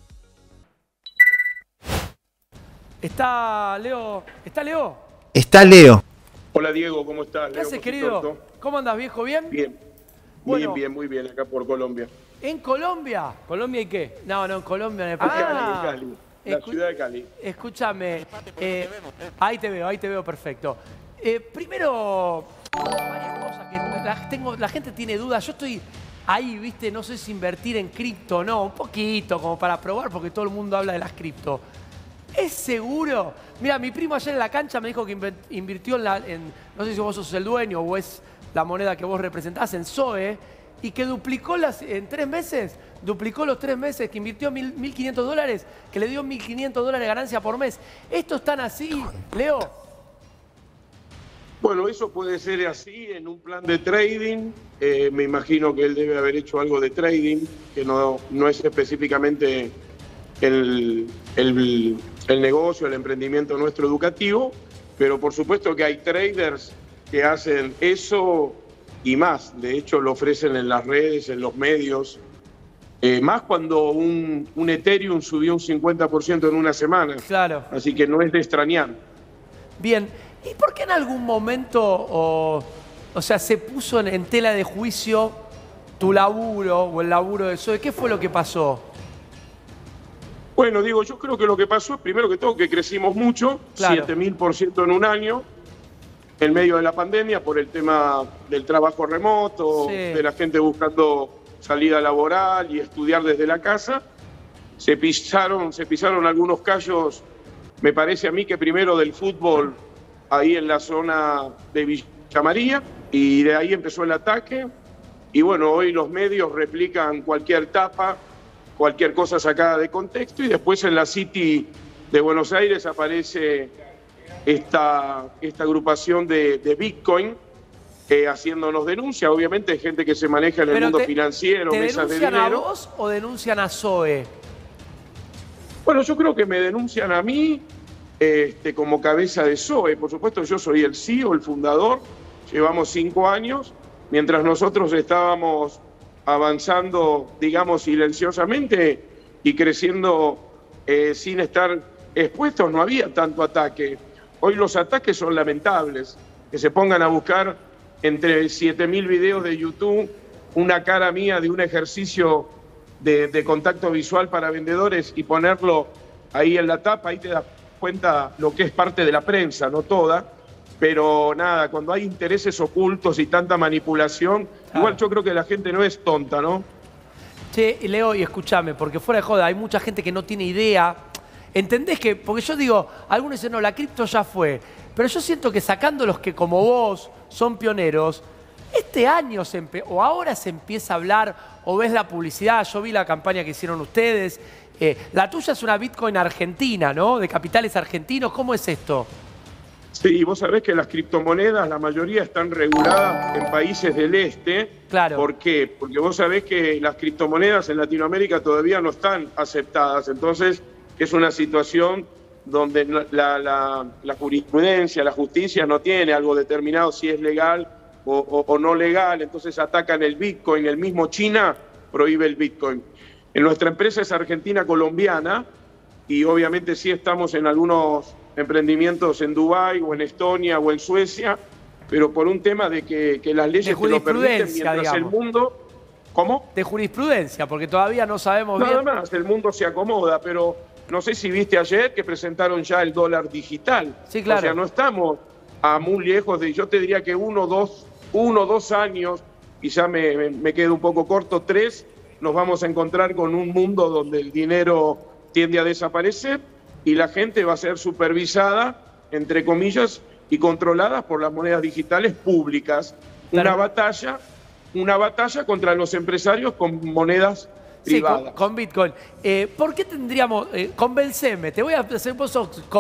¿Está Leo? ¿Está Leo? Está Leo. Hola Diego, ¿cómo estás? ¿Qué haces, querido? ¿Cómo andas, viejo? ¿Bien? Bien. Bueno, Muy bien, acá por Colombia. ¿En Colombia? ¿Colombia y qué? No, en Colombia. Cali. La ciudad de Cali. Escúchame. Ahí te veo perfecto. Primero, varias cosas que la gente tiene dudas. Yo estoy ahí, viste, no sé si invertir en cripto o no. Un poquito, como para probar, porque todo el mundo habla de las cripto. ¿Es seguro? Mira, mi primo ayer en la cancha me dijo que invirtió no sé si vos sos el dueño o es la moneda que vos representás, en Zoe, y que duplicó en 3 meses, duplicó los 3 meses, que invirtió $1.500, que le dio $1.500 de ganancia por mes. ¿Esto es tan así, Leo? Bueno, eso puede ser así en un plan de trading. Me imagino que él debe haber hecho algo de trading, que no es específicamente el negocio, el emprendimiento nuestro educativo, pero por supuesto que hay traders que hacen eso y más. De hecho, lo ofrecen en las redes, en los medios. Más cuando un Ethereum subió un 50% en una semana. Claro. Así que no es de extrañar. Bien. ¿Y por qué en algún momento o sea, se puso en tela de juicio tu laburo o el laburo de Zoe. ¿Qué fue lo que pasó? Bueno, digo, yo creo que lo que pasó es, primero que todo, que crecimos mucho, Claro. 7000% en un año, en medio de la pandemia, por el tema del trabajo remoto, Sí. de la gente buscando salida laboral y estudiar desde la casa. Se pisaron algunos callos, me parece a mí que primero del fútbol, ahí en la zona de Villa María, y de ahí empezó el ataque. Y bueno, hoy los medios replican cualquier tapa, cualquier cosa sacada de contexto, y después en la City de Buenos Aires aparece esta agrupación de Bitcoin haciéndonos denuncia. Obviamente hay gente que se maneja en el mundo financiero, ¿te mesas de denuncian a dinero. vos o denuncian a Zoe? Bueno, yo creo que me denuncian a mí como cabeza de Zoe. Por supuesto, yo soy el CEO, el fundador. Llevamos 5 años. Mientras nosotros estábamos avanzando, digamos, silenciosamente y creciendo sin estar expuestos, no había tanto ataque. Hoy los ataques son lamentables. Que se pongan a buscar entre 7000 videos de YouTube una cara mía de un ejercicio de contacto visual para vendedores y ponerlo ahí en la tapa, ahí te das cuenta lo que es parte de la prensa, no toda. Pero nada, cuando hay intereses ocultos y tanta manipulación, igual yo creo que la gente no es tonta, ¿no? Che, Leo, y escúchame, porque fuera de joda, hay mucha gente que no tiene idea. ¿Entendés que? Porque yo digo, algunos dicen, no, la cripto ya fue. Pero yo siento que sacando los que como vos son pioneros, este año o ahora se empieza a hablar, o ves la publicidad, yo vi la campaña que hicieron ustedes. La tuya es una Bitcoin argentina, ¿no? De capitales argentinos. ¿Cómo es esto? Sí, vos sabés que las criptomonedas, la mayoría están reguladas en países del este. Claro. ¿Por qué? Porque vos sabés que las criptomonedas en Latinoamérica todavía no están aceptadas. Entonces, es una situación donde la jurisprudencia, la justicia no tiene algo determinado si es legal o no legal. Entonces atacan el Bitcoin. El mismo China prohíbe el Bitcoin. En nuestra empresa es argentina-colombiana y obviamente sí estamos en algunos emprendimientos en Dubái o en Estonia o en Suecia, pero por un tema de que las leyes te lo permiten mientras digamos. el mundo... ¿Cómo? De jurisprudencia, porque todavía no sabemos Nada bien. más, el mundo se acomoda, pero no sé si viste ayer que presentaron ya el dólar digital. Sí, claro. O sea, no estamos a muy lejos de... Yo te diría que 1 o 2 años, quizá me quedo un poco corto, 3, nos vamos a encontrar con un mundo donde el dinero tiende a desaparecer y la gente va a ser supervisada, entre comillas, y controlada por las monedas digitales públicas. Claro. Una batalla contra los empresarios con monedas privadas. Sí, con Bitcoin. ¿Por qué tendríamos... convenceme, te voy a hacer... Vos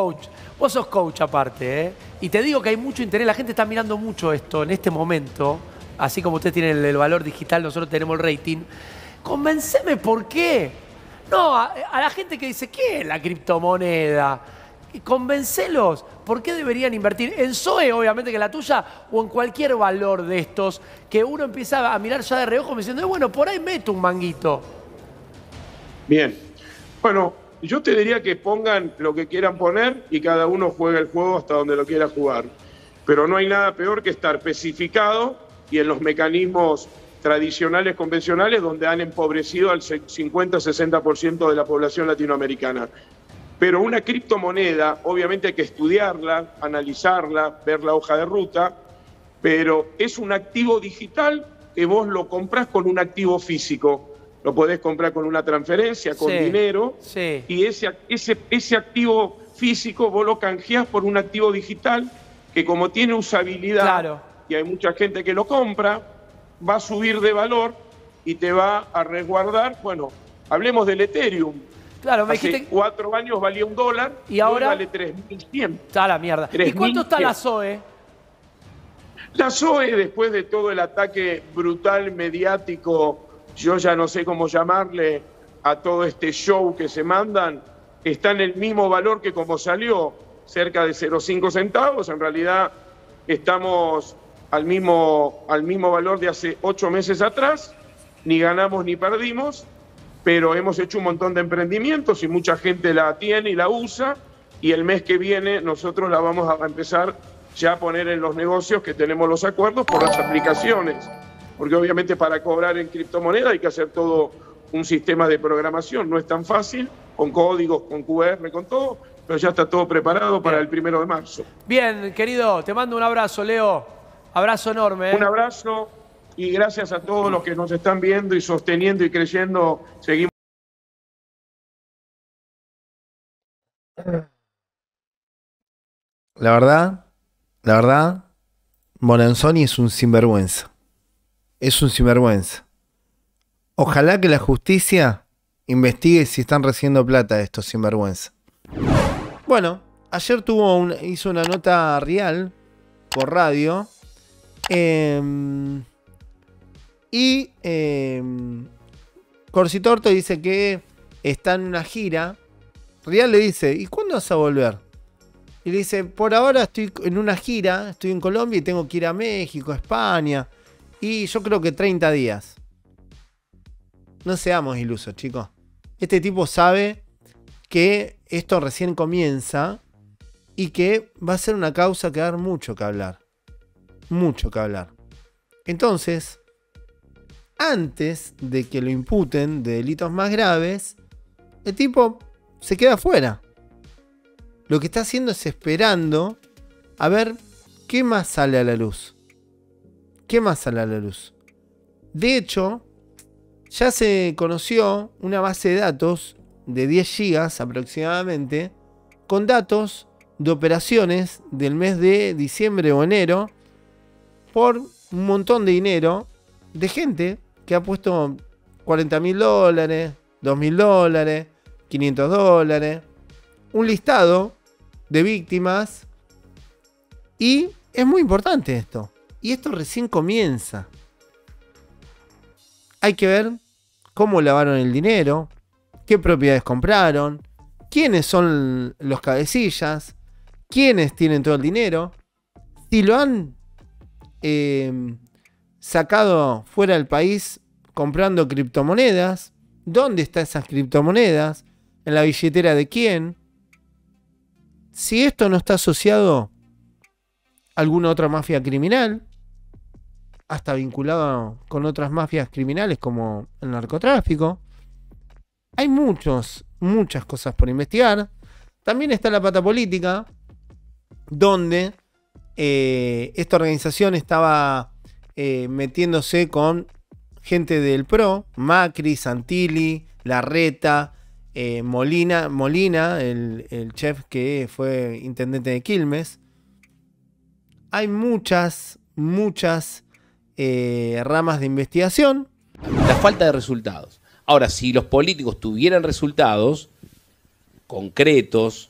sos coach aparte, ¿eh? Y te digo que hay mucho interés, la gente está mirando mucho esto en este momento, así como ustedes tienen el valor digital, nosotros tenemos el rating. Convenceme por qué. No, a la gente que dice, ¿qué es la criptomoneda? Y convencelos. ¿Por qué deberían invertir en Zoe, obviamente, que la tuya, o en cualquier valor de estos, que uno empieza a mirar ya de reojo diciendo, bueno, por ahí meto un manguito? Bien. Bueno, yo te diría que pongan lo que quieran poner y cada uno juegue el juego hasta donde lo quiera jugar. Pero no hay nada peor que estar especificado y en los mecanismos tradicionales, convencionales, donde han empobrecido al 50-60% de la población latinoamericana. Pero una criptomoneda, obviamente hay que estudiarla, analizarla, ver la hoja de ruta, pero es un activo digital que vos lo comprás con un activo físico. Lo podés comprar con una transferencia, con dinero, y ese activo físico vos lo canjeás por un activo digital que como tiene usabilidad, y hay mucha gente que lo compra, va a subir de valor y te va a resguardar. Bueno, hablemos del Ethereum. Claro, me Hace dijiste... 4 años valía $1 y ahora vale 3.100. Está la mierda. ¿Y cuánto está la Zoe? La Zoe, después de todo el ataque brutal mediático, yo ya no sé cómo llamarle a todo este show que se mandan, está en el mismo valor que como salió, cerca de 0,5 centavos. En realidad estamos al mismo valor de hace 8 meses atrás, ni ganamos ni perdimos, pero hemos hecho un montón de emprendimientos y mucha gente la tiene y la usa, y el mes que viene nosotros la vamos a empezar ya poner en los negocios que tenemos los acuerdos por las aplicaciones, porque obviamente para cobrar en criptomoneda hay que hacer todo un sistema de programación, no es tan fácil, con códigos, con QR, con todo, pero ya está todo preparado para el 1 de marzo. Bien, querido, te mando un abrazo, Leo. Abrazo enorme. Un abrazo y gracias a todos los que nos están viendo y sosteniendo y creyendo. Seguimos. La verdad, Moranzoni es un sinvergüenza. Es un sinvergüenza. Ojalá que la justicia investigue si están recibiendo plata de estos sinvergüenza. Bueno, ayer hizo una nota real por radio. Corsitorto dice que está en una gira. Real le dice, ¿y cuándo vas a volver? Y le dice, por ahora estoy en una gira, estoy en Colombia y tengo que ir a México, a España. Y yo creo que 30 días. No seamos ilusos, chicos. Este tipo sabe que esto recién comienza y que va a ser una causa que va a dar mucho que hablar. Mucho que hablar. Entonces, antes de que lo imputen de delitos más graves, el tipo se queda fuera. Lo que está haciendo es esperando a ver qué más sale a la luz. ¿Qué más sale a la luz? De hecho, ya se conoció una base de datos de 10 gigas aproximadamente, con datos de operaciones del mes de diciembre o enero, por un montón de dinero de gente que ha puesto $40.000, $2.000, $500, un listado de víctimas. Y es muy importante esto. Y esto recién comienza. Hay que ver cómo lavaron el dinero, qué propiedades compraron, quiénes son los cabecillas, quiénes tienen todo el dinero, si lo han sacado fuera del país comprando criptomonedas, dónde están esas criptomonedas, en la billetera de quién. Si esto no está asociado a alguna otra mafia criminal, hasta vinculado con otras mafias criminales como el narcotráfico. Hay muchas cosas por investigar. También está la pata política, donde esta organización estaba metiéndose con gente del PRO, Macri, Santilli, Larreta, Molina, el chef que fue intendente de Quilmes. Hay muchas ramas de investigación. La falta de resultados. Ahora, si los políticos tuvieran resultados concretos,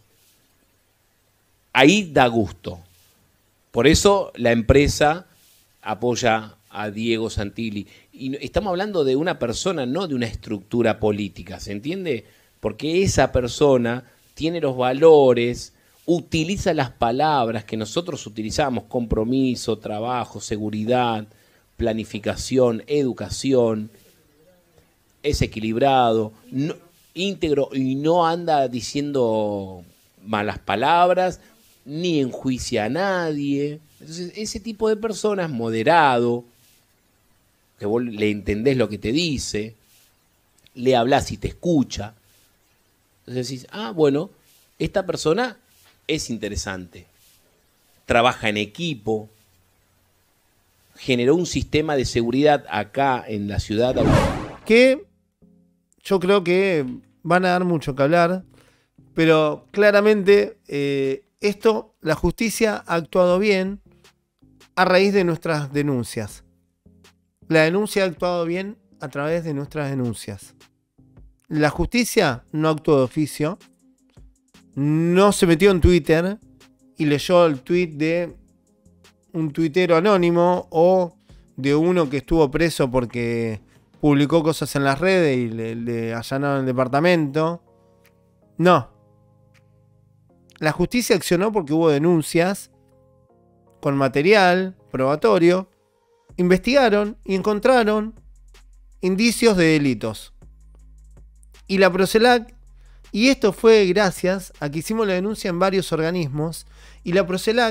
ahí da gusto. Por eso la empresa apoya a Diego Santilli. Y estamos hablando de una persona, no de una estructura política, ¿se entiende? Porque esa persona tiene los valores, utiliza las palabras que nosotros utilizamos: compromiso, trabajo, seguridad, planificación, educación. Es equilibrado, íntegro, y no anda diciendo malas palabras, ni enjuicia a nadie. Entonces, ese tipo de personas, moderado, que vos le entendés lo que te dice, le hablás y te escucha. Entonces decís, bueno, esta persona es interesante, trabaja en equipo, generó un sistema de seguridad acá en la ciudad. Que yo creo que van a dar mucho que hablar, pero claramente la justicia ha actuado bien a raíz de nuestras denuncias. La denuncia ha actuado bien a través de nuestras denuncias. La justicia no actuó de oficio, no se metió en Twitter y leyó el tweet de un tuitero anónimo o de uno que estuvo preso porque publicó cosas en las redes y le allanaron el departamento. No. La justicia accionó porque hubo denuncias con material probatorio. Investigaron y encontraron indicios de delitos. Y la Procelac, y esto fue gracias a que hicimos la denuncia en varios organismos, y la Procelac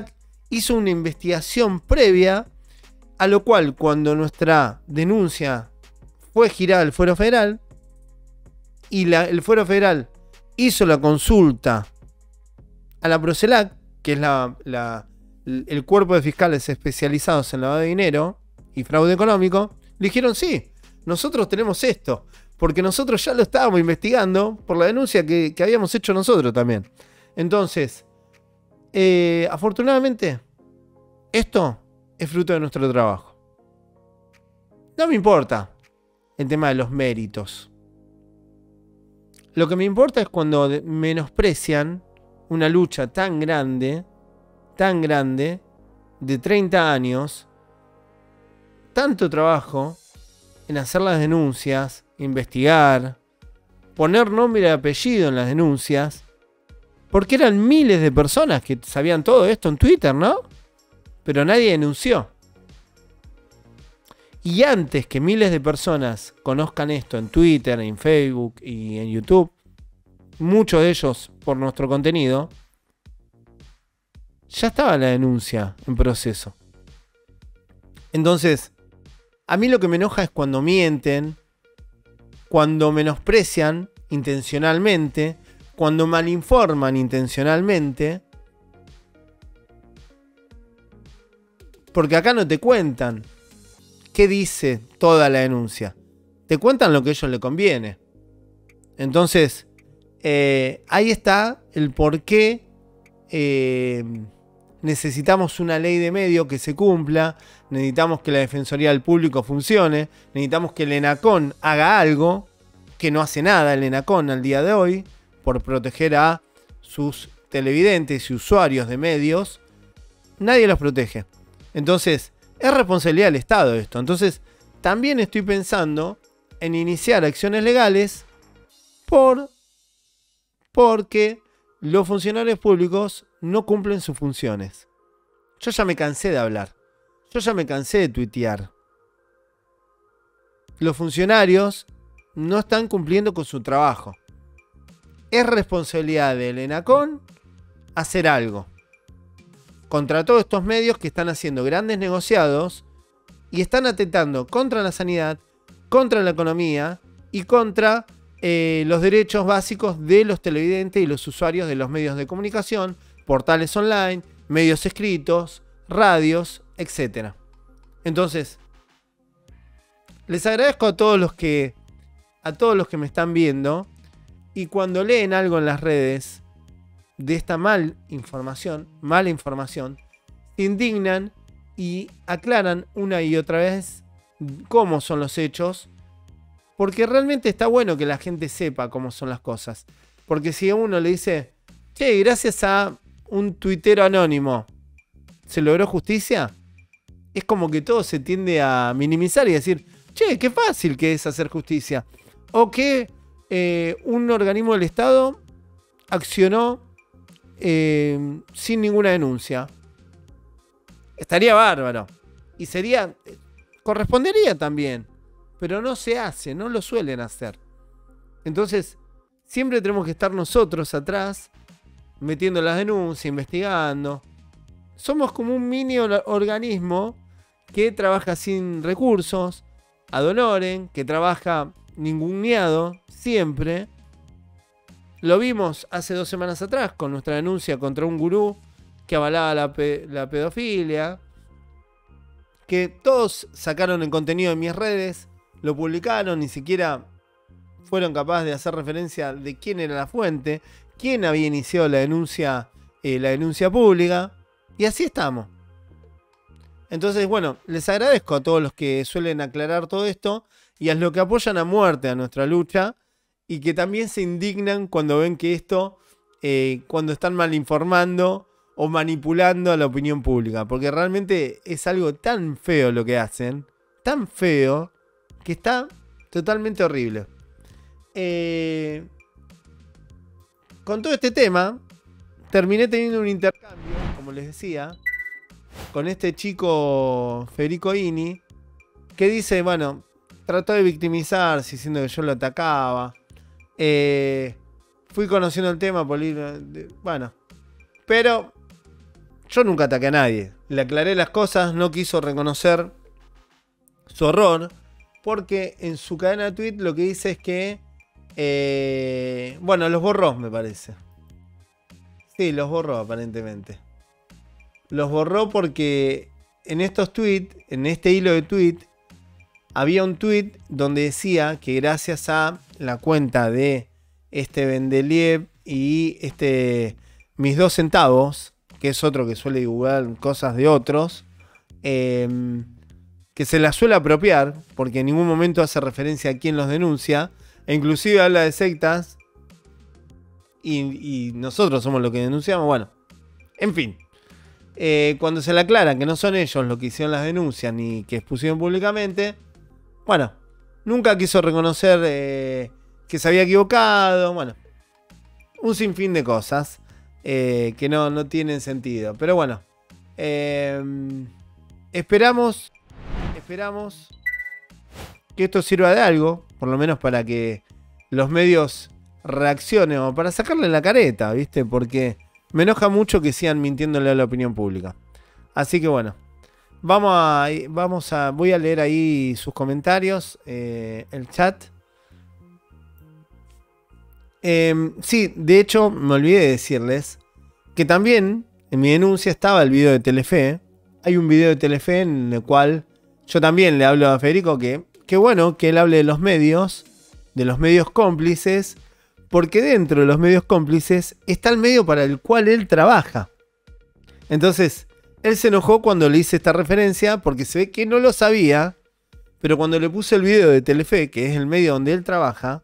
hizo una investigación previa, a lo cual cuando nuestra denuncia fue girada al Fuero Federal y el Fuero Federal hizo la consulta a la Procelac, que es el cuerpo de fiscales especializados en lavado de dinero y fraude económico, le dijeron sí, nosotros tenemos esto, porque nosotros ya lo estábamos investigando por la denuncia que habíamos hecho nosotros también. Entonces, afortunadamente, esto es fruto de nuestro trabajo. No me importa el tema de los méritos. Lo que me importa es cuando menosprecian una lucha tan grande, de 30 años, tanto trabajo en hacer las denuncias, investigar, poner nombre y apellido en las denuncias, porque eran miles de personas que sabían todo esto en Twitter, ¿no? Pero nadie denunció. Y antes que miles de personas conozcan esto en Twitter, en Facebook y en YouTube, muchos de ellos por nuestro contenido, ya estaba la denuncia en proceso. Entonces, a mí lo que me enoja es cuando mienten, cuando menosprecian intencionalmente, cuando malinforman intencionalmente, porque acá no te cuentan qué dice toda la denuncia. Te cuentan lo que a ellos les conviene. Entonces, ahí está el por qué necesitamos una ley de medio que se cumpla, necesitamos que la Defensoría del Público funcione, necesitamos que el ENACON haga algo, que no hace nada el ENACON al día de hoy, por proteger a sus televidentes y usuarios de medios. Nadie los protege. Entonces, es responsabilidad del Estado esto. Entonces, también estoy pensando en iniciar acciones legales porque los funcionarios públicos no cumplen sus funciones. Yo ya me cansé de hablar. Yo ya me cansé de tuitear. Los funcionarios no están cumpliendo con su trabajo. Es responsabilidad del ENACON hacer algo contra todos estos medios que están haciendo grandes negociados y están atentando contra la sanidad, contra la economía y contra los derechos básicos de los televidentes y los usuarios de los medios de comunicación, portales online, medios escritos, radios, etc. Entonces, les agradezco a todos los que me están viendo, y cuando leen algo en las redes de esta mala información, se indignan y aclaran una y otra vez cómo son los hechos, porque realmente está bueno que la gente sepa cómo son las cosas. Porque si a uno le dice, che, gracias a un tuitero anónimo se logró justicia, es como que todo se tiende a minimizar y decir, che, qué fácil que es hacer justicia. O que un organismo del Estado accionó sin ninguna denuncia. Estaría bárbaro. Y correspondería también. Pero no se hace, no lo suelen hacer. Entonces, siempre tenemos que estar nosotros atrás, metiendo las denuncias, investigando. Somos como un mini organismo que trabaja sin recursos, ad honorem, que trabaja ninguneado siempre. Lo vimos hace 2 semanas atrás con nuestra denuncia contra un gurú que avalaba la pedofilia. Que todos sacaron el contenido de mis redes, lo publicaron, ni siquiera fueron capaces de hacer referencia de quién era la fuente, quién había iniciado la denuncia pública. Y así estamos. Entonces, bueno, les agradezco a todos los que suelen aclarar todo esto y a los que apoyan a muerte a nuestra lucha y que también se indignan cuando ven que esto, cuando están mal informando o manipulando a la opinión pública. Porque realmente es algo tan feo lo que hacen, tan feo, que está totalmente horrible. Con todo este tema, terminé teniendo un intercambio, como les decía, con este chico Federico Ini, que dice, bueno, trató de victimizarse diciendo que yo lo atacaba. Fui conociendo el tema por ir, bueno, pero Yo nunca ataqué a nadie. Le aclaré las cosas, no quiso reconocer su error, porque en su cadena de tweet lo que dice es que... bueno, los borró, me parece. Sí, los borró aparentemente. Los borró porque en estos tweets, en este hilo de tweet, había un tweet donde decía que gracias a la cuenta de este Mendeliev y mis 2 centavos, que es otro que suele divulgar cosas de otros, que se la suele apropiar, porque en ningún momento hace referencia a quién los denuncia, e inclusive habla de sectas, y nosotros somos los que denunciamos. Bueno, en fin, cuando se le aclara que no son ellos los que hicieron las denuncias ni que expusieron públicamente, bueno, nunca quiso reconocer que se había equivocado. Bueno, un sinfín de cosas que no tienen sentido. Pero bueno, esperamos que esto sirva de algo, por lo menos para que los medios reaccionen o para sacarle la careta, ¿viste? Porque me enoja mucho que sigan mintiéndole a la opinión pública. Así que bueno, voy a leer ahí sus comentarios, el chat. Sí, de hecho me olvidé de decirles que también en mi denuncia estaba el video de Telefe. Hay un video de Telefe en el cual yo también le hablo a Federico que bueno que él hable de los medios cómplices, porque dentro de los medios cómplices está el medio para el cual él trabaja. Entonces, él se enojó cuando le hice esta referencia porque se ve que no lo sabía, pero cuando le puse el video de Telefe, que es el medio donde él trabaja,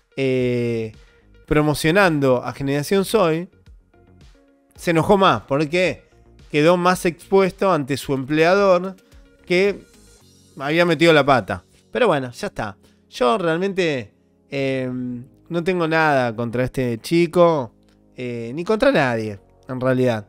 promocionando a Generación Soy, se enojó más porque quedó más expuesto ante su empleador que había metido la pata. Pero bueno, ya está. Yo realmente no tengo nada contra este chico, ni contra nadie, en realidad.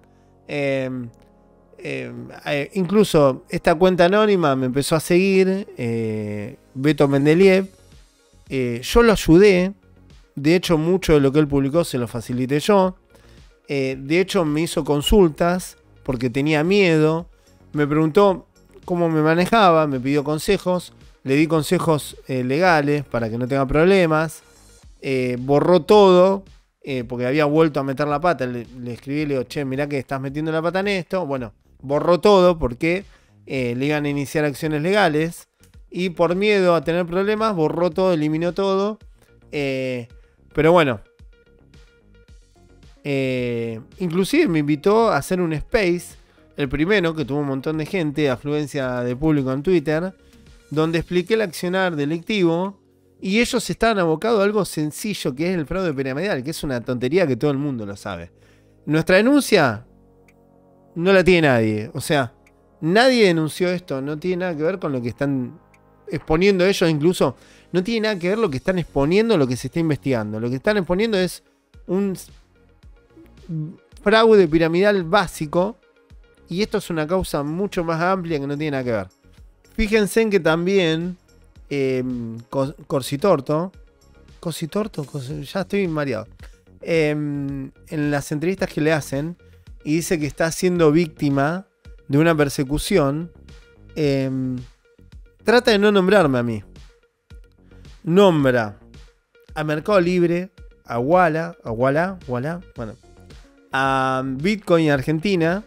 Incluso esta cuenta anónima me empezó a seguir, Beto Mendeliev. Yo lo ayudé. De hecho, mucho de lo que él publicó se lo facilité yo. De hecho, me hizo consultas porque tenía miedo. Me preguntó cómo me manejaba, me pidió consejos. Le di consejos legales para que no tenga problemas. Borró todo porque había vuelto a meter la pata. Le escribí y le digo, che, mirá que estás metiendo la pata en esto. Bueno, borró todo porque le iban a iniciar acciones legales. Y por miedo a tener problemas, borró todo, eliminó todo. Pero bueno. Inclusive me invitó a hacer un space. El primero, que tuvo un montón de gente, afluencia de público en Twitter, donde expliqué el accionar delictivo. Y ellos estaban abocados a algo sencillo, que es el fraude piramidal, que es una tontería que todo el mundo lo sabe. Nuestra denuncia no la tiene nadie. O sea, nadie denunció esto. No tiene nada que ver con lo que están exponiendo ellos. Incluso no tiene nada que ver lo que están exponiendo, lo que se está investigando. Lo que están exponiendo es un fraude piramidal básico. Y esto es una causa mucho más amplia que no tiene nada que ver. Fíjense en que también Cositorto, ya estoy mareado, en las entrevistas que le hacen, y dice que está siendo víctima de una persecución, trata de no nombrarme a mí. Nombra a Mercado Libre, a Walla, bueno, a Bitcoin Argentina.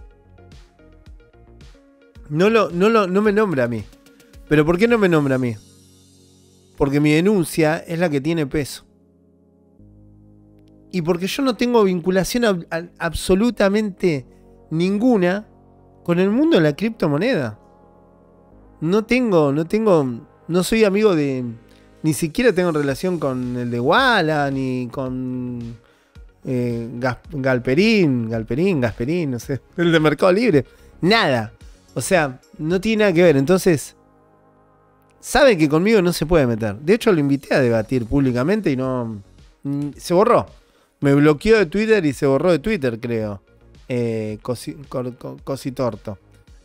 No me nombra a mí. ¿Pero por qué no me nombra a mí? Porque mi denuncia es la que tiene peso. Y porque yo no tengo vinculación absolutamente ninguna con el mundo de la criptomoneda. No soy amigo de... Ni siquiera tengo relación con el de Walla, ni con Gasperín, no sé, el de Mercado Libre. Nada. O sea, no tiene nada que ver. Entonces, sabe que conmigo no se puede meter. De hecho, lo invité a debatir públicamente y no... Se borró. Me bloqueó de Twitter y se borró de Twitter, creo. Cositorto.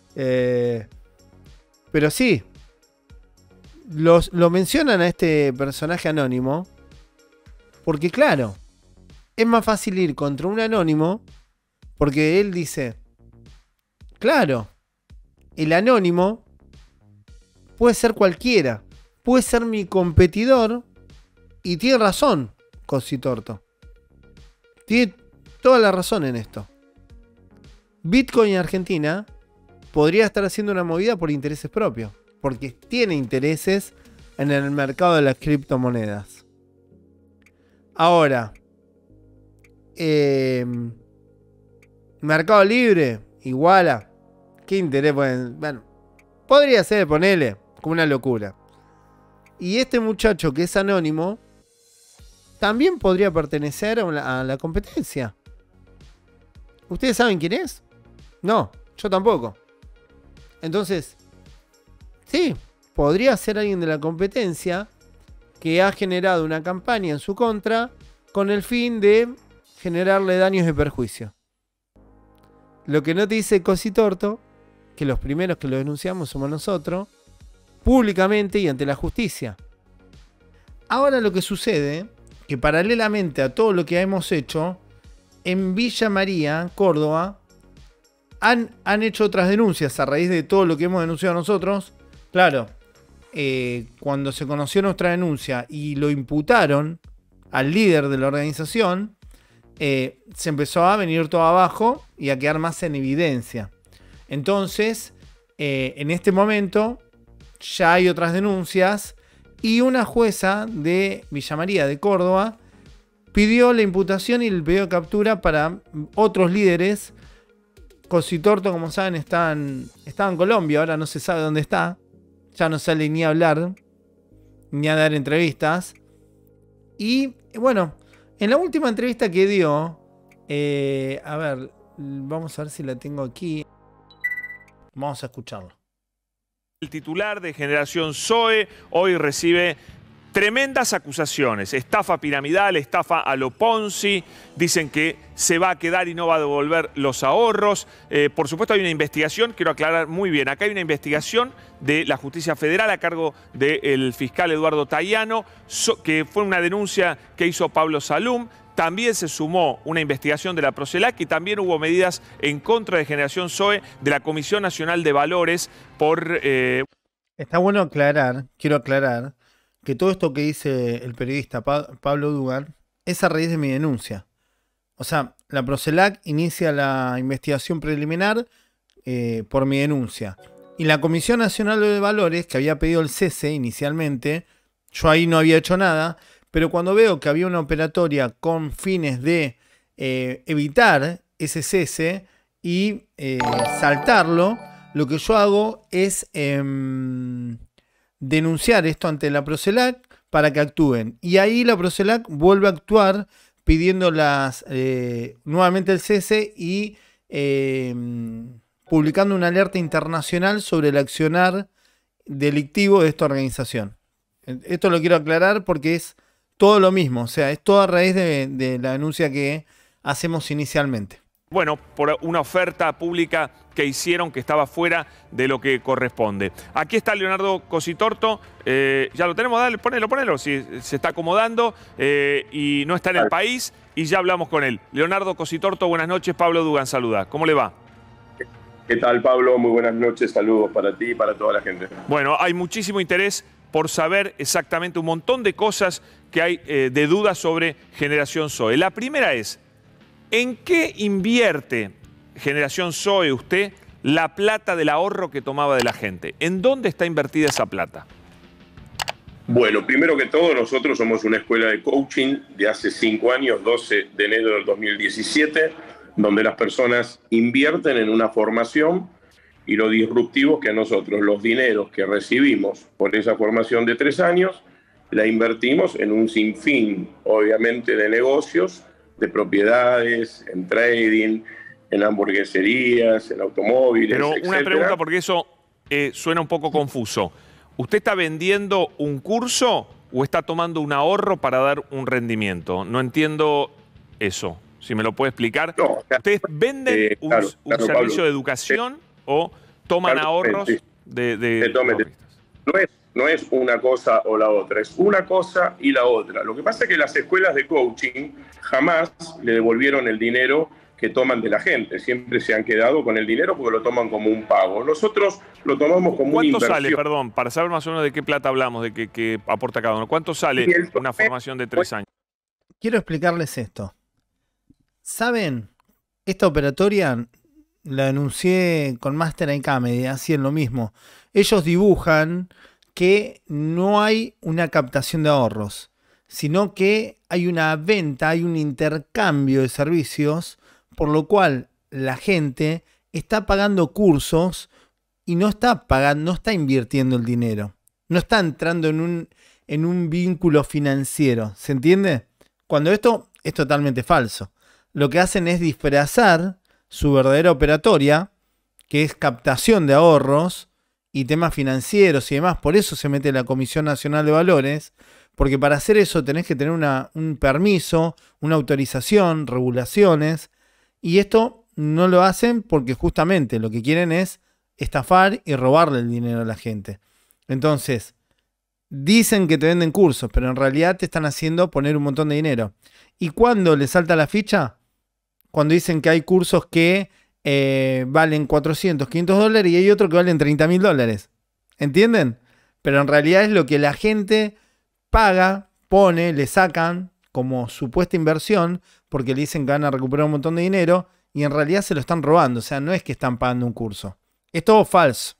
Pero sí. Lo mencionan a este personaje anónimo. Porque claro, es más fácil ir contra un anónimo. Porque él dice... Claro, el anónimo puede ser cualquiera. Puede ser mi competidor. Y tiene razón, Cositorto. Tiene toda la razón en esto. Bitcoin en Argentina podría estar haciendo una movida por intereses propios. Porque tiene intereses en el mercado de las criptomonedas. Ahora, Mercado Libre, Iguala, ¿qué interés pueden? Bueno, podría ser, ponele, como una locura. Y este muchacho que es anónimo también podría pertenecer a la competencia. ¿Ustedes saben quién es? No, yo tampoco. Entonces, sí, podría ser alguien de la competencia que ha generado una campaña en su contra con el fin de generarle daños y perjuicio. Lo que no te dice Cositorto, que los primeros que lo denunciamos somos nosotros, públicamente y ante la justicia. Ahora lo que sucede, que paralelamente a todo lo que hemos hecho, en Villa María, Córdoba, han hecho otras denuncias a raíz de todo lo que hemos denunciado nosotros. Claro, cuando se conoció nuestra denuncia y lo imputaron al líder de la organización, se empezó a venir todo abajo y a quedar más en evidencia. Entonces, en este momento ya hay otras denuncias y una jueza de Villa María de Córdoba pidió la imputación y el pedido de captura para otros líderes. Cositorto, como saben, estaba en Colombia, ahora no se sabe dónde está. Ya no sale ni a hablar, ni a dar entrevistas. Y bueno, en la última entrevista que dio, a ver, vamos a ver si la tengo aquí. Vamos a escucharlo. El titular de Generación Zoe hoy recibe tremendas acusaciones, estafa piramidal, estafa a lo Ponzi, dicen que se va a quedar y no va a devolver los ahorros. Por supuesto hay una investigación, quiero aclarar muy bien, acá hay una investigación de la Justicia Federal a cargo del fiscal Eduardo Tayano, que fue una denuncia que hizo Pablo Salum. También se sumó una investigación de la Procelac y también hubo medidas en contra de Generación Zoe de la Comisión Nacional de Valores por... Está bueno aclarar, quiero aclarar, que todo esto que dice el periodista Pablo Dugan es a raíz de mi denuncia. O sea, la Procelac inicia la investigación preliminar por mi denuncia. Y la Comisión Nacional de Valores, que había pedido el cese inicialmente, yo ahí no había hecho nada, pero cuando veo que había una operatoria con fines de evitar ese cese y saltarlo, lo que yo hago es denunciar esto ante la Procelac para que actúen. Y ahí la Procelac vuelve a actuar pidiendo nuevamente el cese y publicando una alerta internacional sobre el accionar delictivo de esta organización. Esto lo quiero aclarar porque es todo lo mismo, o sea, es todo a raíz de la denuncia que hacemos inicialmente. Bueno, por una oferta pública que hicieron que estaba fuera de lo que corresponde. Aquí está Leonardo Cositorto, ya lo tenemos, dale, ponelo, si se está acomodando y no está en el país y ya hablamos con él. Leonardo Cositorto, buenas noches, Pablo Dugan saluda. ¿Cómo le va? ¿Qué tal, Pablo? Muy buenas noches, saludos para ti y para toda la gente. Bueno, hay muchísimo interés por saber exactamente un montón de cosas que hay de dudas sobre Generación Zoe. La primera es, ¿en qué invierte Generación Zoe usted la plata del ahorro que tomaba de la gente? ¿En dónde está invertida esa plata? Bueno, primero que todo, nosotros somos una escuela de coaching de hace 5 años, 12 de enero del 2017, donde las personas invierten en una formación y lo disruptivo es que nosotros los dineros que recibimos por esa formación de 3 años, la invertimos en un sinfín, obviamente, de negocios, de propiedades, en trading, en hamburgueserías, en automóviles, Pero etcétera. una pregunta, porque eso suena un poco confuso. ¿Usted está vendiendo un curso o está tomando un ahorro para dar un rendimiento? No entiendo eso. Si me lo puede explicar. No, ¿Ustedes venden un servicio Pablo, de educación o toman ahorros No es una cosa o la otra, es una cosa y la otra. Lo que pasa es que las escuelas de coaching jamás le devolvieron el dinero que toman de la gente. Siempre se han quedado con el dinero porque lo toman como un pago. Nosotros lo tomamos como una inversión. ¿Cuánto sale, perdón, para saber más o menos de qué plata hablamos, de qué aporta cada uno? ¿Cuánto sale una formación de 3 años? Quiero explicarles esto. ¿Saben? Esta operatoria la anuncié con Master and Comedy, hacían lo mismo. Ellos dibujan que no hay una captación de ahorros, sino que hay una venta, hay un intercambio de servicios, por lo cual la gente está pagando cursos y no está pagando, no está invirtiendo el dinero, no está entrando en un vínculo financiero, ¿se entiende? Cuando esto es totalmente falso. Lo que hacen es disfrazar su verdadera operatoria, que es captación de ahorros y temas financieros y demás. Por eso se mete la Comisión Nacional de Valores, porque para hacer eso tenés que tener un permiso, una autorización, regulaciones, y esto no lo hacen porque justamente lo que quieren es estafar y robarle el dinero a la gente. Entonces, dicen que te venden cursos, pero en realidad te están haciendo poner un montón de dinero. ¿Y cuándo les salta la ficha? Cuando dicen que hay cursos que valen 400, 500 dólares y hay otros que valen 30.000 dólares. ¿Entienden? Pero en realidad es lo que la gente paga, pone, le sacan como supuesta inversión porque le dicen que van a recuperar un montón de dinero y en realidad se lo están robando. O sea, no es que están pagando un curso. Es todo falso.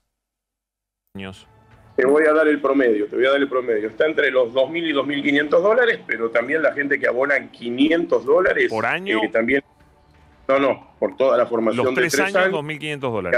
Te voy a dar el promedio, Está entre los 2.000 y 2.500 dólares, pero también la gente que abona 500 dólares. ¿Por año? También. No, por toda la formación los de 3 años, 2.500 dólares.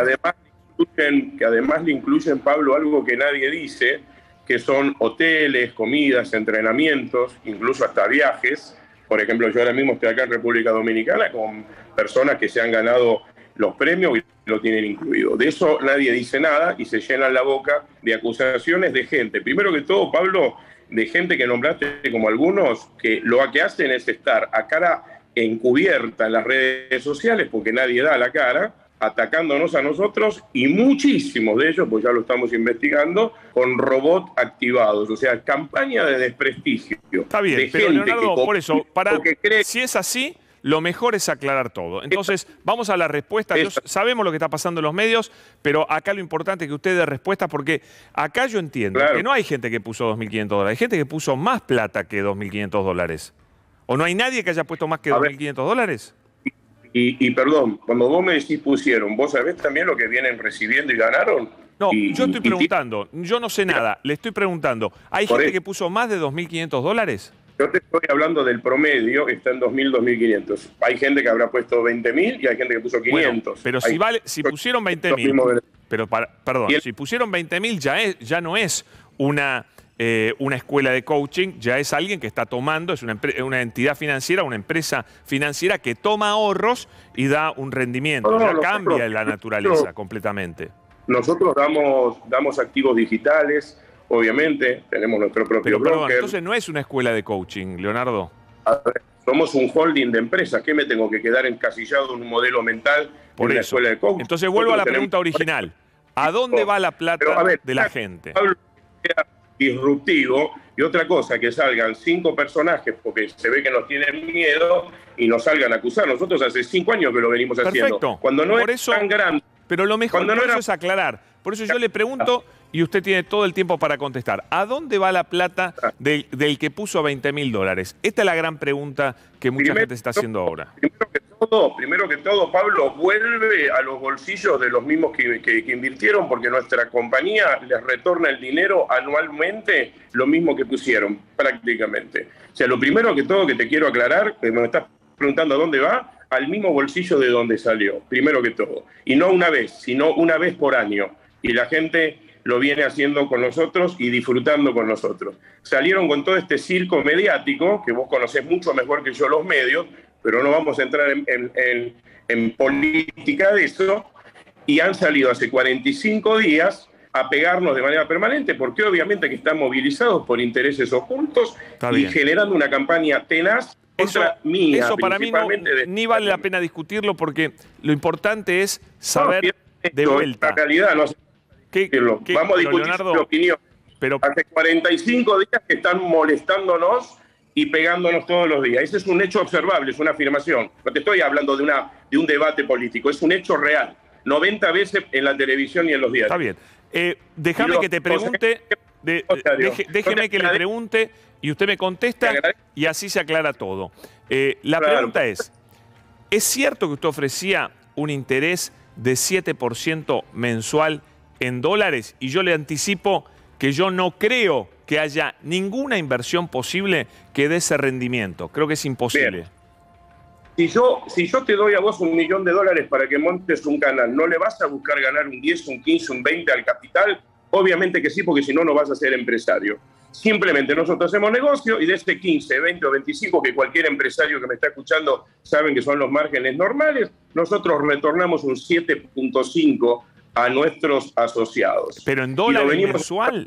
Que además le incluyen, Pablo, algo que nadie dice, que son hoteles, comidas, entrenamientos, incluso hasta viajes. Por ejemplo, yo ahora mismo estoy acá en República Dominicana con personas que se han ganado los premios y lo tienen incluido. De eso nadie dice nada y se llenan la boca de acusaciones de gente. Primero que todo, Pablo, de gente que nombraste como algunos, que lo que hacen es estar a cara encubierta en las redes sociales, porque nadie da la cara, atacándonos a nosotros, y muchísimos de ellos, pues ya lo estamos investigando, con robots activados, o sea, campaña de desprestigio. Está bien, pero Leonardo, por eso, si es así, lo mejor es aclarar todo. Entonces, vamos a la respuesta. Sabemos lo que está pasando en los medios, pero acá lo importante es que usted dé respuestas, porque acá yo entiendo que no hay gente que puso 2.500 dólares, hay gente que puso más plata que 2.500 dólares. ¿O no hay nadie que haya puesto más que 2.500 dólares? Y perdón, cuando vos me decís pusieron, ¿vos sabés también lo que vienen recibiendo y ganaron? No, yo estoy preguntando, yo no sé nada, le estoy preguntando, ¿hay gente que puso más de 2.500 dólares? Yo te estoy hablando del promedio, está en 2.000, 2.500. Hay gente que habrá puesto 20.000 y hay gente que puso 500. Bueno, pero si pusieron 20.000, pero perdón, si pusieron 20.000 ya no es una escuela de coaching, ya es alguien que está tomando, es una entidad financiera, una empresa financiera que toma ahorros y da un rendimiento. Ya cambia la naturaleza completamente. Nosotros damos activos digitales, obviamente, tenemos nuestro propio broker. Entonces no es una escuela de coaching, Leonardo. A ver, somos un holding de empresas. ¿Qué me tengo que quedar encasillado en un modelo mental por en la eso. Escuela de coaching? Entonces vuelvo a la pregunta original. ¿A dónde va la plata de la gente? Disruptivo, y otra cosa, que salgan 5 personajes porque se ve que nos tienen miedo y nos salgan a acusar. Nosotros hace 5 años que lo venimos haciendo. Perfecto. Cuando no es tan grande. Pero lo mejor por eso es aclarar. Por eso yo le pregunto, y usted tiene todo el tiempo para contestar, ¿a dónde va la plata del que puso 20.000 dólares? Esta es la gran pregunta que mucha gente se está haciendo ahora. Primero que todo, Pablo, vuelve a los bolsillos de los mismos que invirtieron, porque nuestra compañía les retorna el dinero anualmente lo mismo que pusieron, prácticamente. O sea, lo primero que todo que te quiero aclarar, que me estás preguntando a dónde va, al mismo bolsillo de donde salió, primero que todo. Y no una vez, sino una vez por año. Y la gente lo viene haciendo con nosotros y disfrutando con nosotros. Salieron con todo este circo mediático, que vos conocés mucho mejor que yo los medios, pero no vamos a entrar en política de eso, y han salido hace 45 días a pegarnos de manera permanente, porque obviamente que están movilizados por intereses ocultos y generando una campaña tenaz contra mía. Eso para mí ni vale la pena discutirlo, porque lo importante es saber de vuelta. La realidad, no sé. Vamos a discutir la opinión. Pero hace 45 días que están molestándonos y pegándonos todos los días. Ese es un hecho observable, es una afirmación. No te estoy hablando de un debate político, es un hecho real. 90 veces en la televisión y en los diarios. Está bien. Déjame que te pregunte, déjeme que le pregunte y usted me contesta y así se aclara todo. La pregunta ¿es cierto que usted ofrecía un interés de 7% mensual en dólares? Y yo le anticipo que yo no creo que haya ninguna inversión posible que dé ese rendimiento. Creo que es imposible. Si yo te doy a vos $1 millón para que montes un canal, ¿no le vas a buscar ganar un 10, un 15, un 20 al capital? Obviamente que sí, porque si no, no vas a ser empresario. Simplemente nosotros hacemos negocio y de este 15, 20 o 25, que cualquier empresario que me está escuchando saben que son los márgenes normales, nosotros retornamos un 7.5 a nuestros asociados. Pero en dólares mensual.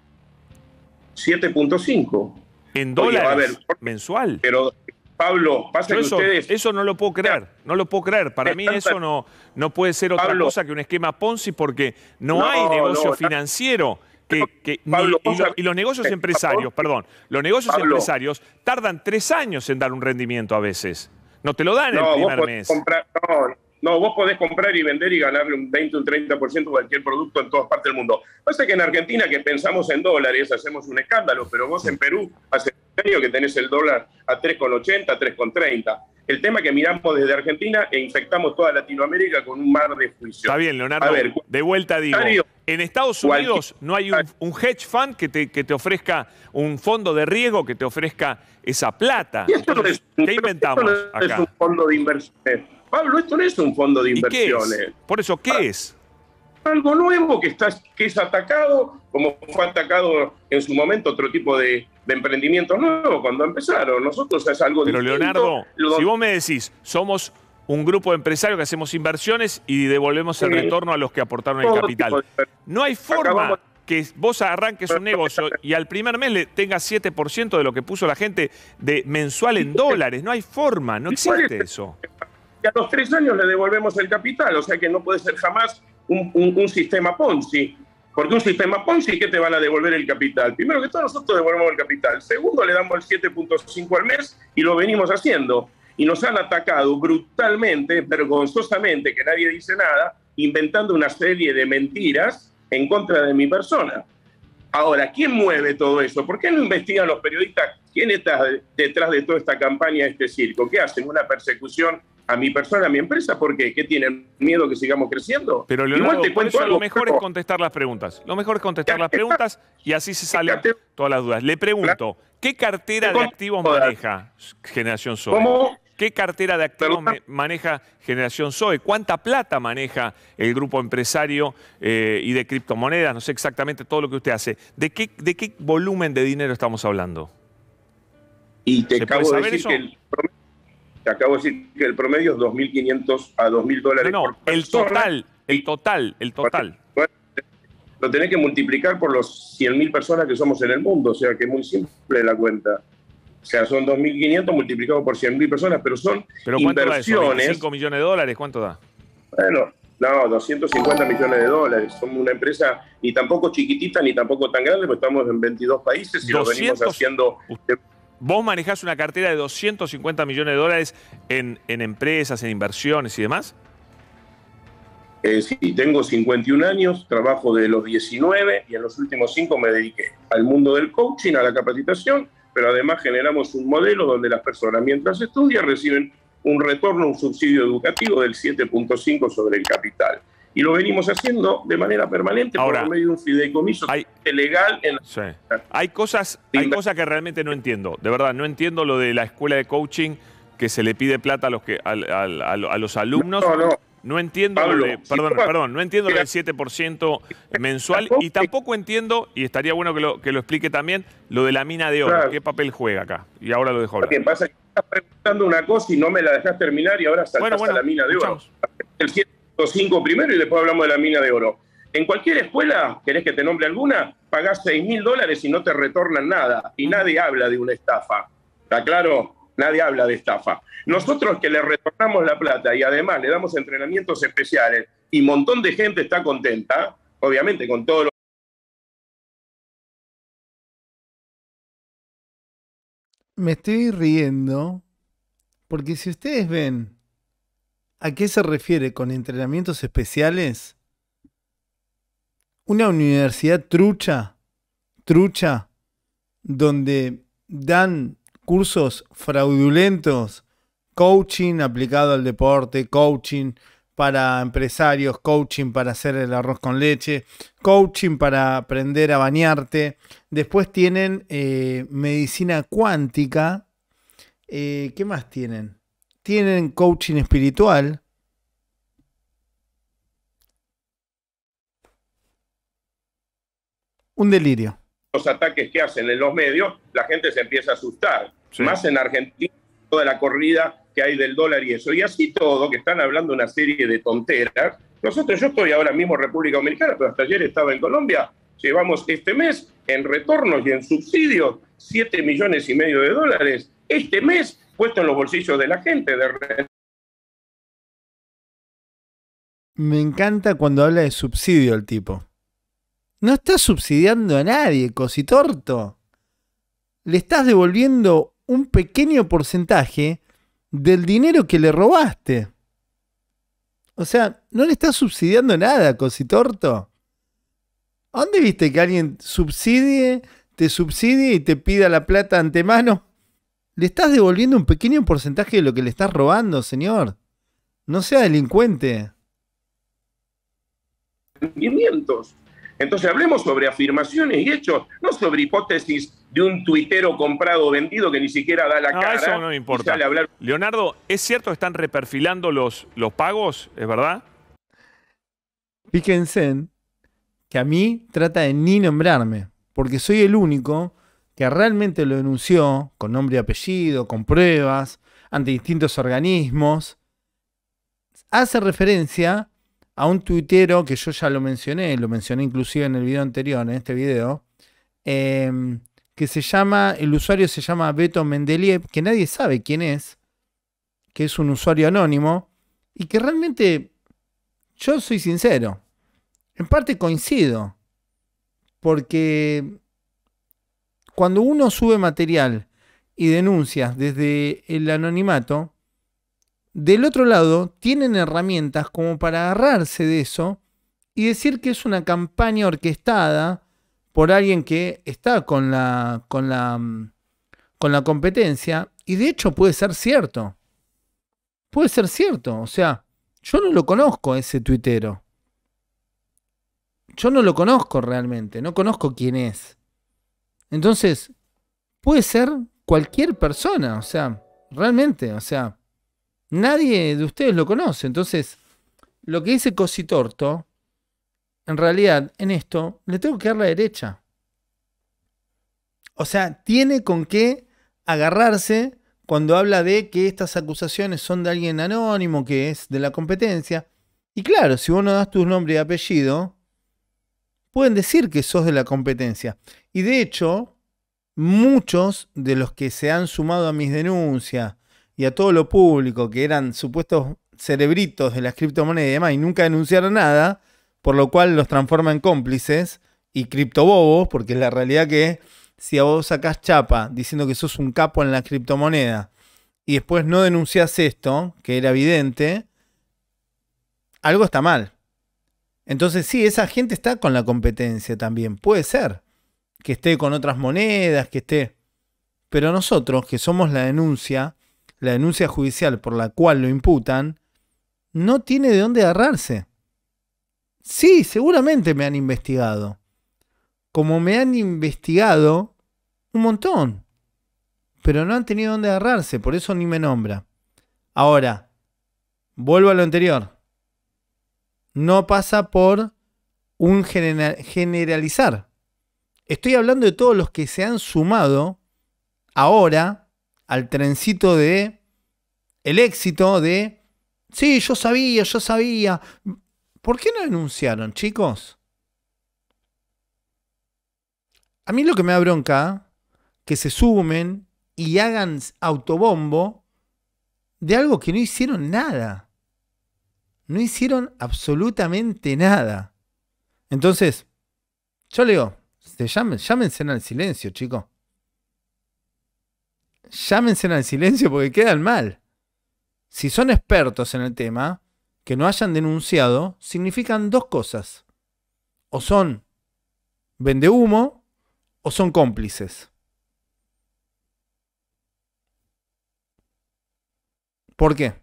7.5. En dólares mensual. Pero, Pablo, pasa que ustedes... Eso no lo puedo creer, no lo puedo creer. Para mí eso no puede ser otra cosa que un esquema Ponzi, porque no hay negocio financiero. Pablo, y los negocios empresarios, los negocios empresarios tardan 3 años en dar un rendimiento a veces. No te lo dan el primer mes. Vos podés comprar y vender y ganarle un 20, un 30% de cualquier producto en todas partes del mundo. Pasa que en Argentina, que pensamos en dólares, hacemos un escándalo, pero vos en Perú hace un año que tenés el dólar a 3,80, 3,30. El tema que miramos desde Argentina e infectamos toda Latinoamérica con un mar de juicio. Está bien, Leonardo, de vuelta digo, en Estados Unidos no hay un hedge fund que te ofrezca, un fondo de riesgo que te ofrezca esa plata. Entonces, ¿qué inventamos acá? Esto no es un fondo de inversiones. Pablo, esto no es un fondo de inversiones. ¿Qué es? Por eso, ¿qué es? Algo nuevo que es atacado, como fue atacado en su momento otro tipo de emprendimientos nuevos cuando empezaron. Nosotros es algo Pero distinto. Leonardo, si vos me decís, somos un grupo de empresarios que hacemos inversiones y devolvemos el retorno a los que aportaron el capital. No hay forma que vos arranques un negocio y al primer mes le tengas 7% de lo que puso la gente de mensual en dólares. No hay forma, no existe eso. Y a los 3 años le devolvemos el capital, o sea que no puede ser jamás un sistema Ponzi. Porque un sistema Ponzi, ¿qué te van a devolver el capital? Primero que todo, nosotros devolvemos el capital. Segundo, le damos el 7.5 al mes y lo venimos haciendo. Y nos han atacado brutalmente, vergonzosamente, que nadie dice nada, inventando una serie de mentiras en contra de mi persona. Ahora, ¿quién mueve todo eso? ¿Por qué no investigan los periodistas quién está detrás de toda esta campaña, este circo? ¿Qué hacen? ¿Una persecución a mi persona, a mi empresa? ¿Por qué? ¿Qué tienen miedo que sigamos creciendo? Pero Leonardo, por eso lo mejor es contestar las preguntas. Lo mejor es contestar las preguntas y así se salen todas las dudas. Le pregunto, ¿qué cartera de activos maneja Generación Zoe? ¿Cómo? ¿Qué cartera de activos maneja Generación Zoe? ¿Cuánta plata maneja el grupo empresario y de criptomonedas? No sé exactamente todo lo que usted hace. ¿De qué volumen de dinero estamos hablando? Y te acabo de decir que el promedio es 2.500 a 2.000 dólares por persona. El total. Lo tenés que multiplicar por los 100.000 personas que somos en el mundo, o sea que es muy simple la cuenta. O sea, son 2.500 multiplicados por 100.000 personas, pero son inversiones. ¿5 millones de dólares? ¿Cuánto da? Bueno, no, 250 millones de dólares. Somos una empresa ni tampoco chiquitita ni tampoco tan grande, porque estamos en 22 países y lo venimos haciendo. ¿Vos manejás una cartera de 250 millones de dólares en empresas, en inversiones y demás? Sí, tengo 51 años, trabajo de los 19 y en los últimos 5 me dediqué al mundo del coaching, a la capacitación, pero además generamos un modelo donde las personas mientras estudian reciben un retorno, un subsidio educativo del 7.5 sobre el capital. Y lo venimos haciendo de manera permanente por medio de un fideicomiso legal. Hay cosas que realmente no entiendo. De verdad, no entiendo lo de la escuela de coaching que se le pide plata a los alumnos. No entiendo no entiendo lo del 7% mensual y tampoco entiendo, y estaría bueno que lo explique también, lo de la mina de oro. ¿Qué papel juega acá? Y ahora lo dejo hablar. Lo que pasa es que estás preguntando una cosa y no me la dejás terminar y ahora saltás a la mina de oro. El 7.5 primero y después hablamos de la mina de oro. En cualquier escuela, ¿querés que te nombre alguna? Pagás $6.000 y no te retornan nada. Y nadie habla de una estafa. ¿Está claro? Nadie habla de estafa. Nosotros que le retornamos la plata y además le damos entrenamientos especiales y un montón de gente está contenta, obviamente con todo lo Me estoy riendo porque si ustedes ven a qué se refiere con entrenamientos especiales, una universidad trucha, donde dan cursos fraudulentos, coaching aplicado al deporte, coaching para empresarios, coaching para hacer el arroz con leche, coaching para aprender a bañarte. Después tienen medicina cuántica. ¿Qué más tienen? Tienen coaching espiritual. Un delirio. Los ataques que hacen en los medios, la gente se empieza a asustar. Sí. Más en Argentina, toda la corrida que hay del dólar y eso. Y así todo, que están hablando una serie de tonteras. Yo estoy ahora mismo en República Dominicana, pero hasta ayer estaba en Colombia. Llevamos este mes en retornos y en subsidios 7,5 millones de dólares. Este mes puesto en los bolsillos de la gente. Me encanta cuando habla de subsidio el tipo. No estás subsidiando a nadie, cositorto. Le estás devolviendo un pequeño porcentaje del dinero que le robaste. O sea, no le estás subsidiando nada, cositorto. ¿A dónde viste que alguien te subsidie y te pida la plata antemano? Le estás devolviendo un pequeño porcentaje de lo que le estás robando, señor. No sea delincuente. Rendimientos. Entonces hablemos sobre afirmaciones y hechos, no sobre hipótesis de un tuitero comprado o vendido que ni siquiera da la cara. Eso no me importa. Sale a hablar. Leonardo, ¿es cierto que están reperfilando los pagos? ¿Es verdad? Fíjense que a mí trata de ni nombrarme, porque soy el único que realmente lo denunció con nombre y apellido, con pruebas, ante distintos organismos. Hace referencia a un tuitero que yo ya lo mencioné inclusive en el video anterior, en este video, que el usuario se llama Beto Mendeliev, que nadie sabe quién es, que es un usuario anónimo, y que realmente, yo soy sincero, en parte coincido, porque cuando uno sube material y denuncias desde el anonimato, del otro lado tienen herramientas como para agarrarse de eso y decir que es una campaña orquestada por alguien que está con la competencia, y de hecho puede ser cierto. Puede ser cierto, o sea, yo no lo conozco a ese tuitero. Yo no lo conozco realmente, no conozco quién es. Entonces, puede ser cualquier persona, o sea, realmente, o sea, nadie de ustedes lo conoce. Entonces, lo que dice Cositorto, en realidad, en esto, le tengo que dar la derecha. O sea, tiene con qué agarrarse cuando habla de que estas acusaciones son de alguien anónimo, que es de la competencia. Y claro, si vos no das tu nombre y apellido, pueden decir que sos de la competencia. Y de hecho, muchos de los que se han sumado a mis denuncias y a todo lo público, que eran supuestos cerebritos de las criptomonedas y demás, y nunca denunciaron nada, por lo cual los transforma en cómplices y criptobobos, porque es la realidad que si a vos sacás chapa diciendo que sos un capo en la criptomoneda y después no denunciás esto, que era evidente, algo está mal. Entonces sí, esa gente está con la competencia también, puede ser que esté con otras monedas, que esté... Pero nosotros, que somos la denuncia judicial por la cual lo imputan, no tiene de dónde agarrarse. Sí, seguramente me han investigado. Como me han investigado un montón. Pero no han tenido dónde agarrarse, por eso ni me nombra. Ahora, vuelvo a lo anterior. No pasa por un generalizar. Estoy hablando de todos los que se han sumado ahora al trencito de el éxito de sí, yo sabía. ¿Por qué no denunciaron, chicos? A mí lo que me da bronca, que se sumen y hagan autobombo de algo que no hicieron nada. No hicieron absolutamente nada. Entonces, yo le digo, llámense al silencio, chicos. llámense al silencio porque quedan mal. Si son expertos en el tema, que no hayan denunciado, significan dos cosas. O son vendehumo o son cómplices. ¿Por qué?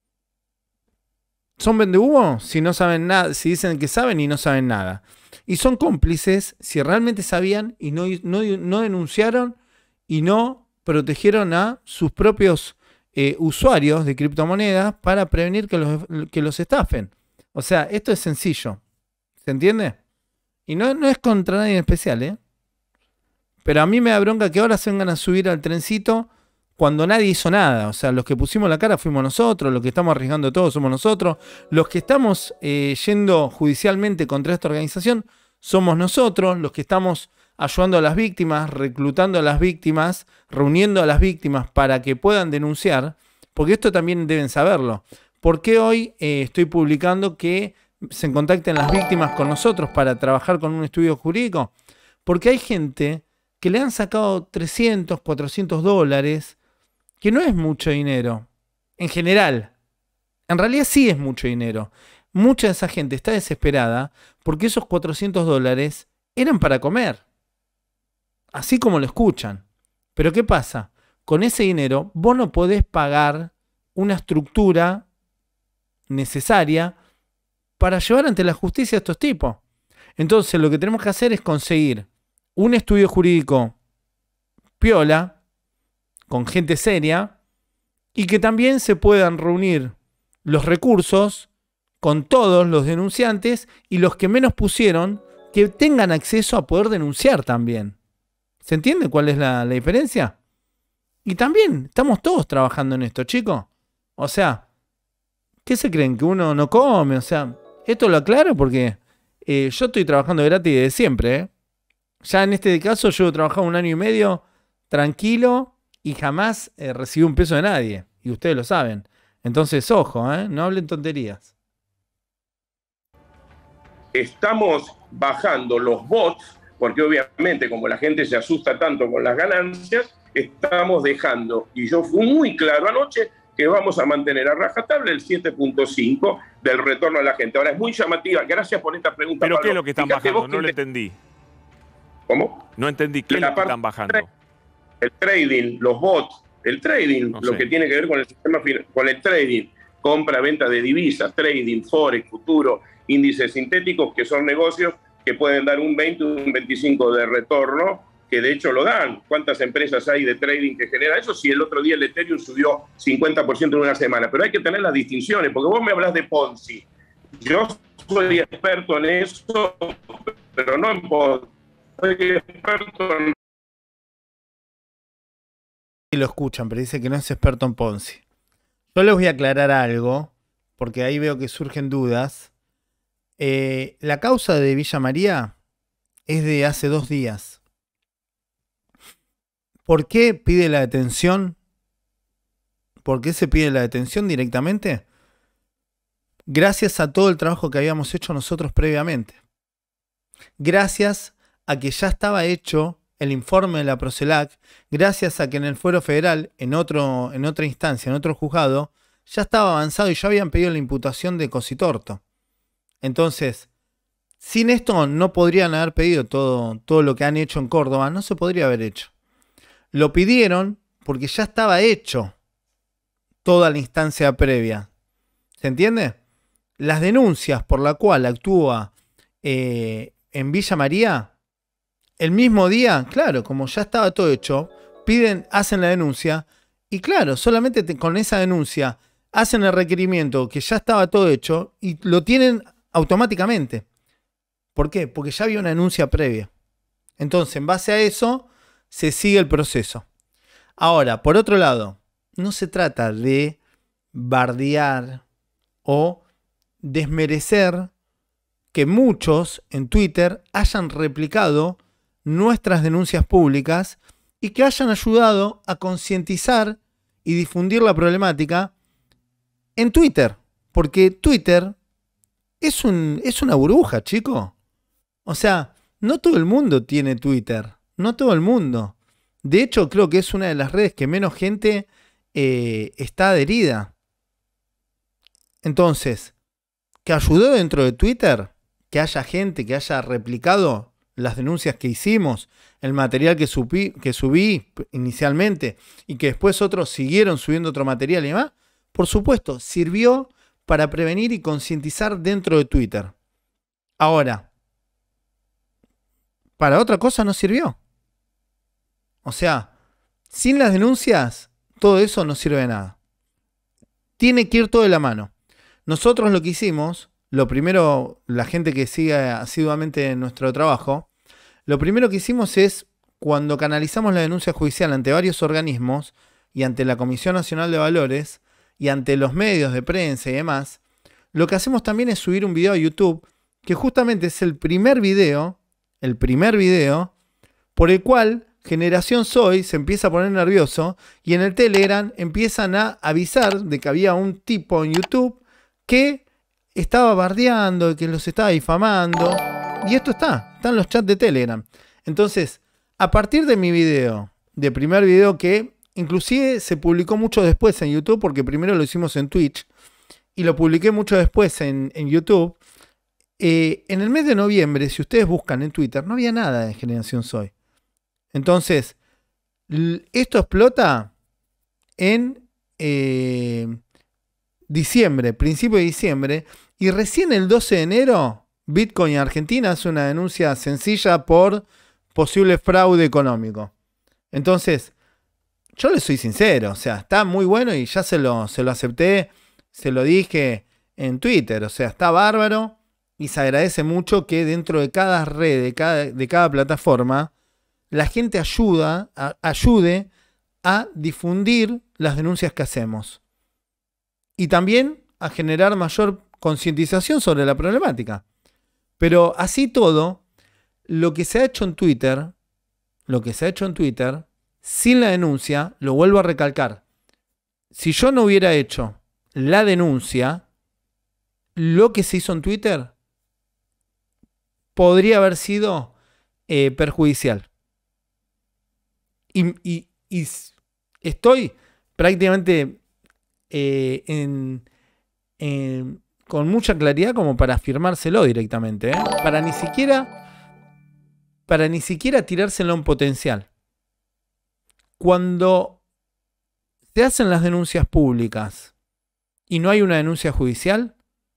Son vendehumo si no saben nada, si dicen que saben y no saben nada. Y son cómplices si realmente sabían y no denunciaron y no protegieron a sus propios usuarios de criptomonedas para prevenir que los estafen. O sea, esto es sencillo. ¿Se entiende? Y no es contra nadie en especial, ¿eh? Pero a mí me da bronca que ahora se vengan a subir al trencito cuando nadie hizo nada. O sea, los que pusimos la cara fuimos nosotros, los que estamos arriesgando todo somos nosotros, los que estamos yendo judicialmente contra esta organización somos nosotros, los que estamos ayudando a las víctimas, reclutando a las víctimas, reuniendo a las víctimas para que puedan denunciar, porque esto también deben saberlo. ¿Por qué hoy estoy publicando que se contacten las víctimas con nosotros para trabajar con un estudio jurídico? Porque hay gente que le han sacado 300, 400 dólares, que no es mucho dinero, en general. En realidad sí es mucho dinero. Mucha de esa gente está desesperada porque esos 400 dólares eran para comer. Así como lo escuchan. Pero ¿qué pasa? Con ese dinero vos no podés pagar una estructura necesaria para llevar ante la justicia a estos tipos. Entonces lo que tenemos que hacer es conseguir un estudio jurídico piola, con gente seria, y que también se puedan reunir los recursos con todos los denunciantes y los que menos pusieron, que tengan acceso a poder denunciar también. ¿Se entiende cuál es la diferencia? Y también estamos todos trabajando en esto, chicos. O sea, ¿qué se creen? ¿Que uno no come? O sea, esto lo aclaro porque yo estoy trabajando gratis desde siempre, ¿eh? Ya en este caso yo he trabajado 1 año y medio tranquilo y jamás recibí un peso de nadie. Y ustedes lo saben. Entonces, ojo, no hablen tonterías. Estamos bajando los bots, porque obviamente como la gente se asusta tanto con las ganancias, estamos dejando, y yo fui muy claro anoche, que vamos a mantener a rajatabla el 7.5 del retorno a la gente. Ahora es muy llamativa, gracias por esta pregunta. ¿Pero Pablo. qué es lo que están Fíjate bajando? vos No que lo entendí. ¿Cómo? No entendí qué es lo que están bajando. El trading, los bots, el trading, No lo sé. que tiene que ver con el sistema, con el trading, compra, venta de divisas, trading, forex, futuro, índices sintéticos, que son negocios que pueden dar un 20 o un 25 de retorno, que de hecho lo dan. ¿Cuántas empresas hay de trading que generan eso? Si el otro día el Ethereum subió 50% en una semana. Pero hay que tener las distinciones, porque vos me hablas de Ponzi. Yo soy experto en eso, pero no en Ponzi. Soy experto en... Y lo escuchan, pero dice que no es experto en Ponzi. Yo les voy a aclarar algo, porque ahí veo que surgen dudas. La causa de Villa María es de hace 2 días. ¿Por qué pide la detención? ¿Por qué se pide la detención directamente? Gracias a todo el trabajo que habíamos hecho nosotros previamente. Gracias a que ya estaba hecho el informe de la Procelac, gracias a que en el Fuero Federal, en otra instancia, en otro juzgado, ya estaba avanzado y ya habían pedido la imputación de Cositorto. Entonces, sin esto no podrían haber pedido todo lo que han hecho en Córdoba, no se podría haber hecho. Lo pidieron porque ya estaba hecho toda la instancia previa. ¿Se entiende? Las denuncias por la cual actúa en Villa María, el mismo día, claro, como ya estaba todo hecho, hacen la denuncia y claro, solamente con esa denuncia hacen el requerimiento que ya estaba todo hecho y lo tienen automáticamente. ¿Por qué? Porque ya había una denuncia previa. Entonces, en base a eso, se sigue el proceso. Ahora, por otro lado, no se trata de bardear o desmerecer que muchos en Twitter hayan replicado nuestras denuncias públicas y que hayan ayudado a concientizar y difundir la problemática en Twitter. Porque Twitter es una burbuja, chico. O sea, no todo el mundo tiene Twitter. No todo el mundo. De hecho, creo que es una de las redes que menos gente está adherida. Entonces, ¿que ayudó dentro de Twitter? Que haya gente que haya replicado las denuncias que hicimos, el material que subí inicialmente y que después otros siguieron subiendo otro material y demás. Por supuesto, sirvió para prevenir y concientizar dentro de Twitter. Ahora, para otra cosa no sirvió. O sea, sin las denuncias, todo eso no sirve de nada. Tiene que ir todo de la mano. Nosotros lo que hicimos, lo primero, la gente que sigue asiduamente nuestro trabajo, lo primero que hicimos es, cuando canalizamos la denuncia judicial ante varios organismos y ante la Comisión Nacional de Valores y ante los medios de prensa y demás, lo que hacemos también es subir un video a YouTube, que justamente es el primer video por el cual Generación Soy se empieza a poner nervioso y en el Telegram empiezan a avisar de que había un tipo en YouTube que estaba bardeando, que los estaba difamando. Y esto está en los chats de Telegram. Entonces, a partir de mi video, de primer video que inclusive se publicó mucho después en YouTube, porque primero lo hicimos en Twitch y lo publiqué mucho después en YouTube. En el mes de noviembre, si ustedes buscan en Twitter, no había nada de Generación Soy. Entonces, esto explota en diciembre, principio de diciembre, y recién el 12 de enero, Bitcoin Argentina hace una denuncia sencilla por posible fraude económico. Entonces, yo le soy sincero, o sea, está muy bueno y ya se lo acepté, se lo dije en Twitter, o sea, está bárbaro y se agradece mucho que dentro de cada red, de cada plataforma, la gente ayude a difundir las denuncias que hacemos. Y también a generar mayor concientización sobre la problemática. Pero así todo, lo que se ha hecho en Twitter, sin la denuncia, lo vuelvo a recalcar. Si yo no hubiera hecho la denuncia, lo que se hizo en Twitter podría haber sido perjudicial. Y estoy prácticamente con mucha claridad como para afirmárselo directamente, para ni siquiera tirárselo en potencial. Cuando se hacen las denuncias públicas y no hay una denuncia judicial,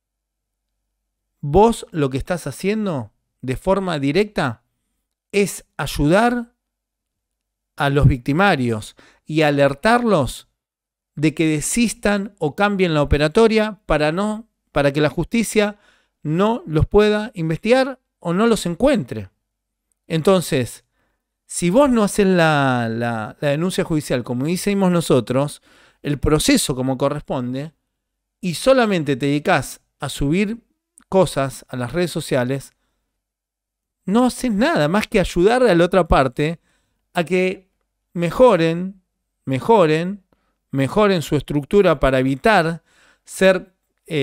vos lo que estás haciendo de forma directa es ayudar a los victimarios y alertarlos de que desistan o cambien la operatoria para que la justicia no los pueda investigar o no los encuentre. Entonces, si vos no haces la denuncia judicial como hicimos nosotros, el proceso como corresponde, y solamente te dedicás a subir cosas a las redes sociales, no haces nada más que ayudar a la otra parte a que mejoren su estructura para evitar ser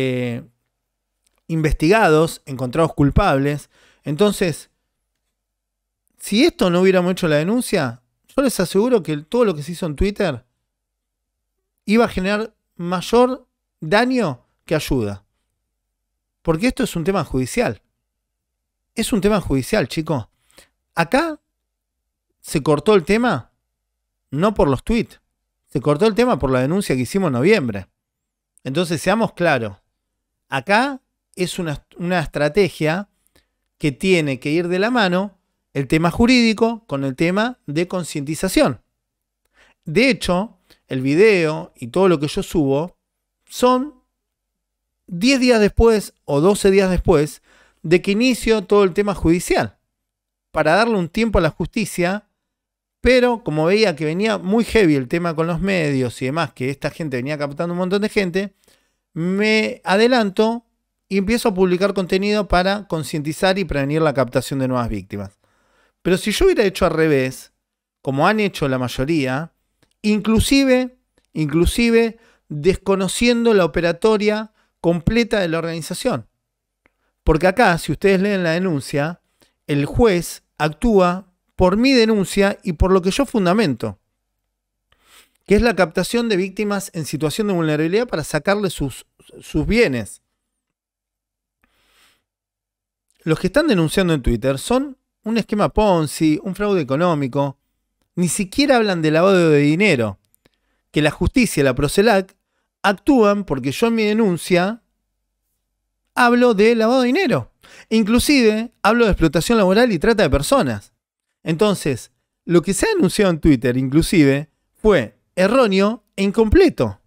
investigados, encontrados culpables. Entonces, si esto no hubiéramos hecho la denuncia, yo les aseguro que todo lo que se hizo en Twitter iba a generar mayor daño que ayuda. Porque esto es un tema judicial. Es un tema judicial, chicos. Acá se cortó el tema no por los tweets. Se cortó el tema por la denuncia que hicimos en noviembre. Entonces, seamos claros. Acá es una estrategia que tiene que ir de la mano el tema jurídico con el tema de concientización. De hecho, el video y todo lo que yo subo son 10 días después o 12 días después de que inicio todo el tema judicial, para darle un tiempo a la justicia. Pero como veía que venía muy heavy el tema con los medios y demás, que esta gente venía captando un montón de gente, me adelanto y empiezo a publicar contenido para concientizar y prevenir la captación de nuevas víctimas. Pero si yo hubiera hecho al revés, como han hecho la mayoría, inclusive desconociendo la operatoria completa de la organización. Porque acá, si ustedes leen la denuncia, el juez actúa por mi denuncia y por lo que yo fundamento, que es la captación de víctimas en situación de vulnerabilidad para sacarle sus bienes. Los que están denunciando en Twitter son un esquema Ponzi, un fraude económico. Ni siquiera hablan de lavado de dinero. Que la justicia y la Procelac actúan porque yo en mi denuncia hablo de lavado de dinero. Inclusive hablo de explotación laboral y trata de personas. Entonces, lo que se ha denunciado en Twitter inclusive fue erróneo e incompleto.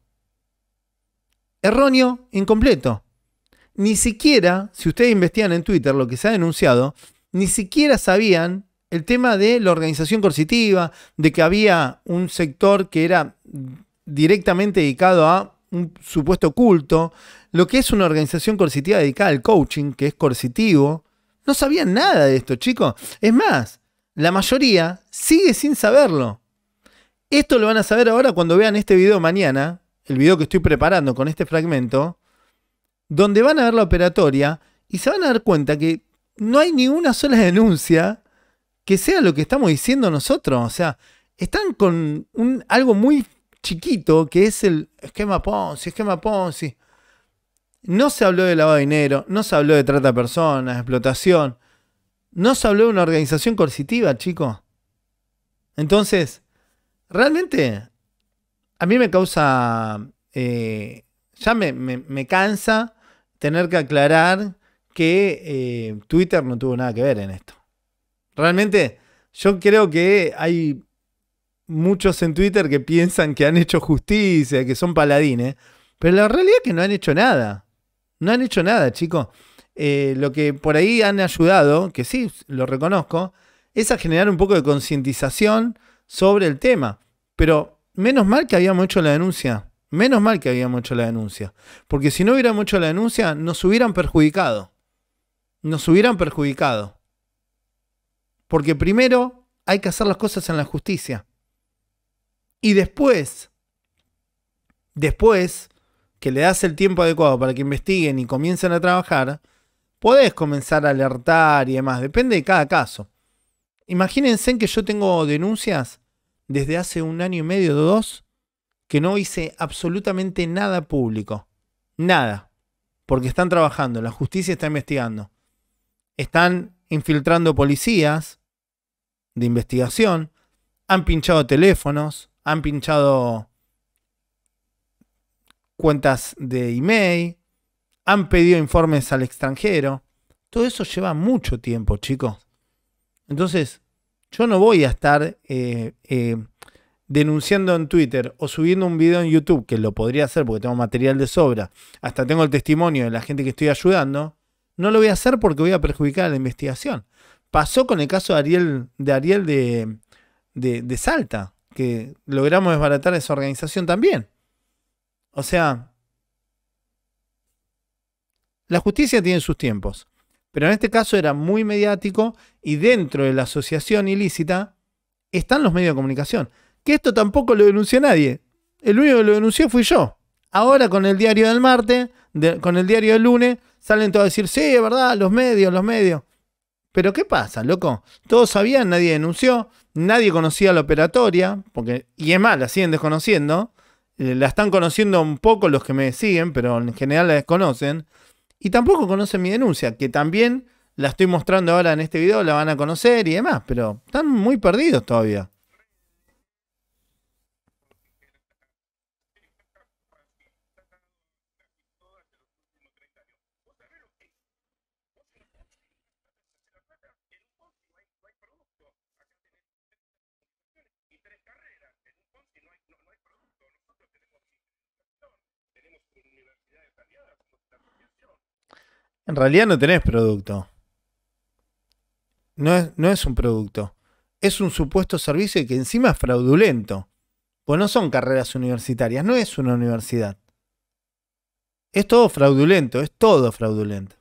Erróneo e incompleto. Ni siquiera, si ustedes investigan en Twitter lo que se ha denunciado, ni siquiera sabían el tema de la organización coercitiva, de que había un sector que era directamente dedicado a un supuesto culto, lo que es una organización coercitiva dedicada al coaching, que es coercitivo. No sabían nada de esto, chicos. Es más, la mayoría sigue sin saberlo. Esto lo van a saber ahora cuando vean este video mañana, el video que estoy preparando con este fragmento, donde van a ver la operatoria y se van a dar cuenta que no hay ni una sola denuncia que sea lo que estamos diciendo nosotros. O sea, están con algo muy chiquito que es el esquema Ponzi. No se habló de lavado de dinero, no se habló de trata de personas, explotación. No se habló de una organización coercitiva, chicos. Entonces, realmente, a mí me causa... ya me cansa tener que aclarar que Twitter no tuvo nada que ver en esto. Realmente, yo creo que hay muchos en Twitter que piensan que han hecho justicia, que son paladines, pero la realidad es que no han hecho nada. No han hecho nada, chicos. Lo que por ahí han ayudado, que sí, lo reconozco, es a generar un poco de concientización sobre el tema. Pero menos mal que habíamos hecho la denuncia. Menos mal que habíamos hecho la denuncia. Porque si no hubiéramos hecho la denuncia, nos hubieran perjudicado. Nos hubieran perjudicado. Porque primero hay que hacer las cosas en la justicia. Y después que le das el tiempo adecuado para que investiguen y comiencen a trabajar, podés comenzar a alertar y demás. Depende de cada caso. Imagínense que yo tengo denuncias desde hace 1 año y medio o 2 que no hice absolutamente nada público. Nada. Porque están trabajando, la justicia está investigando. Están infiltrando policías de investigación, han pinchado teléfonos, han pinchado cuentas de email, han pedido informes al extranjero. Todo eso lleva mucho tiempo, chicos. Entonces, yo no voy a estar denunciando en Twitter o subiendo un video en YouTube, que lo podría hacer porque tengo material de sobra, hasta tengo el testimonio de la gente que estoy ayudando. No lo voy a hacer porque voy a perjudicar a la investigación. Pasó con el caso de Ariel de Salta, que logramos desbaratar esa organización también. O sea, la justicia tiene sus tiempos, pero en este caso era muy mediático y dentro de la asociación ilícita están los medios de comunicación. Que esto tampoco lo denunció nadie. El único que lo denunció fui yo. Ahora con el diario del martes, con el diario del lunes, salen todos a decir, sí, es verdad, los medios. Pero ¿qué pasa, loco? Todos sabían, nadie denunció, nadie conocía la operatoria, y es más, la siguen desconociendo. La están conociendo un poco los que me siguen, pero en general la desconocen. Y tampoco conocen mi denuncia, que también la estoy mostrando ahora en este video, la van a conocer y demás, pero están muy perdidos todavía. En realidad no tenés producto. No es un producto. Es un supuesto servicio que encima es fraudulento. Pues no son carreras universitarias. No es una universidad. Es todo fraudulento. Es todo fraudulento.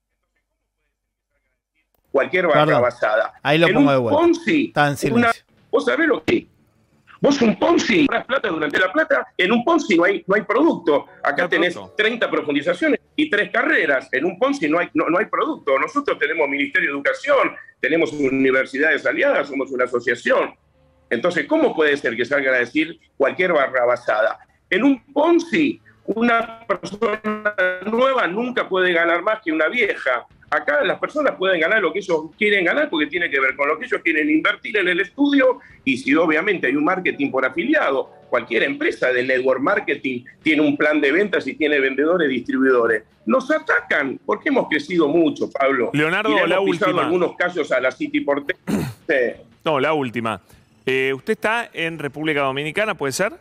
Cualquier vaca basada. Ahí lo pongo de vuelta. Ponzi, está en silencio. ¿Vos sabés lo que? Vos un Ponzi, das plata durante la plata. En un Ponzi no hay producto. Acá tenés 30 profundizaciones. y 3 carreras. En un Ponzi no hay producto. Nosotros tenemos Ministerio de Educación, tenemos universidades aliadas, somos una asociación. Entonces, ¿cómo puede ser que salgan a decir cualquier barrabasada? En un Ponzi, una persona nueva nunca puede ganar más que una vieja. Acá las personas pueden ganar lo que ellos quieren ganar porque tiene que ver con lo que ellos quieren invertir en el estudio, y si obviamente hay un marketing por afiliado. Cualquier empresa de network marketing tiene un plan de ventas y tiene vendedores, distribuidores. Nos atacan porque hemos crecido mucho, Pablo. Leonardo, y le la hemos pisado última. algunos casos a la City Porte. No, la última. ¿Usted está en República Dominicana, puede ser?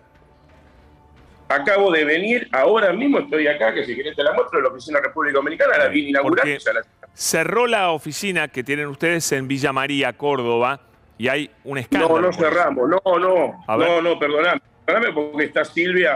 Acabo de venir, ahora mismo estoy acá, que si querés te la muestro, en la oficina de República Dominicana, la vi inaugurar. Porque cerró la oficina que tienen ustedes en Villa María, Córdoba, y hay un escándalo. No cerramos, no, perdóname porque está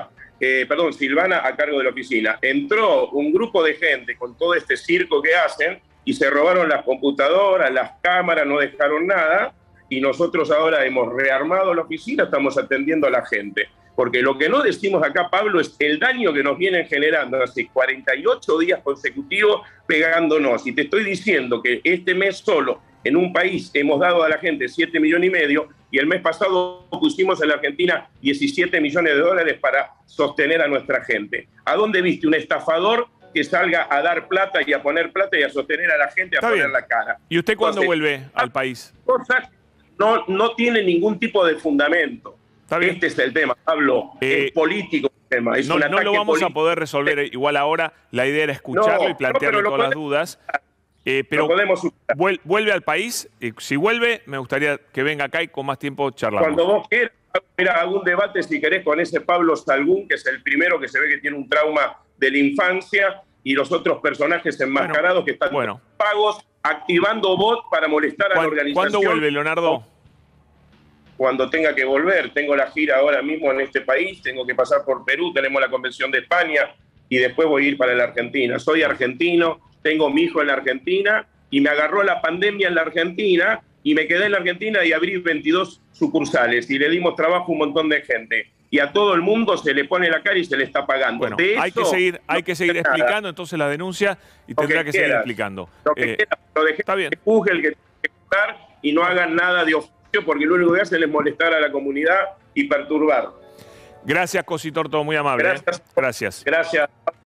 Silvana a cargo de la oficina. Entró un grupo de gente con todo este circo que hacen y se robaron las computadoras, las cámaras, no dejaron nada, y nosotros ahora hemos rearmado la oficina, estamos atendiendo a la gente. Porque lo que no decimos acá, Pablo, es el daño que nos vienen generando hace 48 días consecutivos pegándonos. Y te estoy diciendo que este mes solo, en un país, hemos dado a la gente 7,5 millones, y el mes pasado pusimos en la Argentina 17 millones de dólares para sostener a nuestra gente. ¿A dónde viste un estafador que salga a dar plata y a poner plata y a sostener a la gente, a poner la cara? ¿Y usted cuándo vuelve al país? Cosas no tiene ningún tipo de fundamento. Este es el tema, Pablo. Es político el tema. Es no lo vamos a poder resolver igual ahora. La idea era escucharlo y plantearle todas las dudas. Pero vuelve al país. Si vuelve, me gustaría que venga acá y con más tiempo charlamos. Cuando vos quieras, mira, hago un debate, si querés, con ese Pablo Salgún, que es el primero que se ve que tiene un trauma de la infancia, y los otros personajes enmascarados que están pagos, activando bots para molestar a la organización. ¿Cuándo vuelve, Leonardo? Cuando tenga que volver. Tengo la gira ahora mismo en este país, tengo que pasar por Perú, tenemos la convención de España y después voy a ir para la Argentina. Soy argentino, tengo mi hijo en la Argentina y me agarró la pandemia en la Argentina y me quedé en la Argentina y abrí 22 sucursales y le dimos trabajo a un montón de gente. Y a todo el mundo se le pone la cara y se le está pagando. Bueno, de hay que seguir explicando entonces la denuncia y tendrá que seguir explicando. Lo dejé está bien. Que juzgue el que tiene que juzgar y no hagan nada de oficio, porque lo único que hacen es molestar a la comunidad y perturbar. Gracias, Cositorto, muy amable. Gracias. Gracias.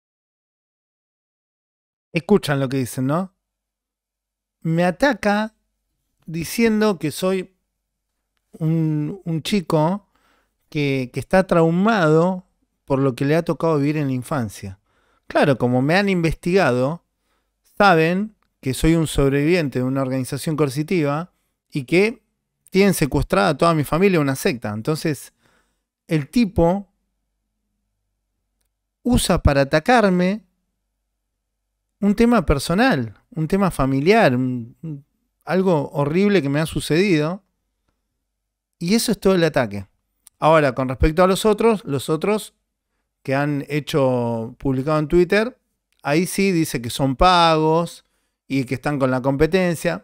Escuchan lo que dicen, ¿no? Me ataca diciendo que soy un chico que está traumado por lo que le ha tocado vivir en la infancia. Claro, como me han investigado, saben que soy un sobreviviente de una organización coercitiva y que tienen secuestrada a toda mi familia, una secta. Entonces, el tipo usa para atacarme un tema personal, un tema familiar, algo horrible que me ha sucedido. Y eso es todo el ataque. Ahora, con respecto a los otros que han publicado en Twitter, ahí sí dice que son pagos y que están con la competencia.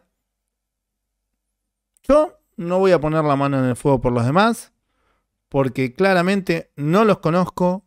Yo no voy a poner la mano en el fuego por los demás, porque claramente no los conozco.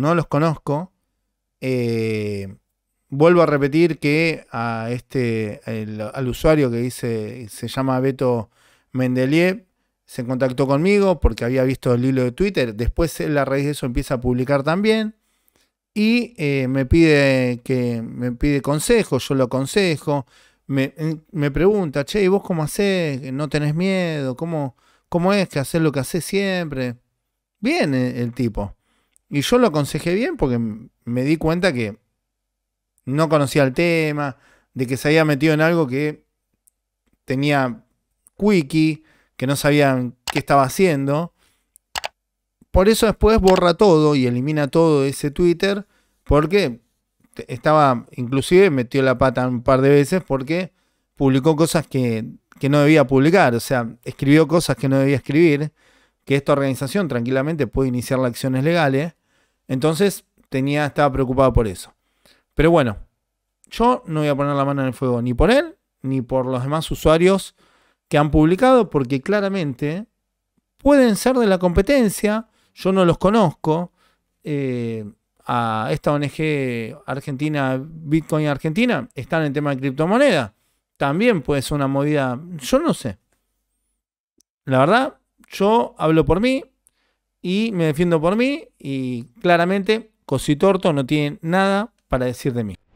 Vuelvo a repetir que al usuario que se llama Beto Mendelier, se contactó conmigo porque había visto el hilo de Twitter. Después él, a raíz de eso, empieza a publicar también. Y me pide consejos, yo lo aconsejo. Me pregunta, che, ¿y vos cómo hacés? ¿No tenés miedo? ¿Cómo es que hacés lo que hacés siempre? Bien el tipo. Y yo lo aconsejé bien porque me di cuenta que no conocía el tema, de que se había metido en algo que tenía quickie, que no sabían qué estaba haciendo. Por eso después borra todo y elimina todo ese Twitter, porque inclusive metió la pata un par de veces porque publicó cosas que no debía publicar, o sea, escribió cosas que no debía escribir, que esta organización tranquilamente puede iniciar las acciones legales. Entonces estaba preocupado por eso. Pero bueno, yo no voy a poner la mano en el fuego ni por él, ni por los demás usuarios que han publicado, porque claramente pueden ser de la competencia, yo no los conozco. a esta ONG argentina, Bitcoin Argentina, está en el tema de criptomoneda. También puede ser una movida, yo no sé. La verdad, yo hablo por mí y me defiendo por mí y claramente Cositorto no tiene nada para decir de mí.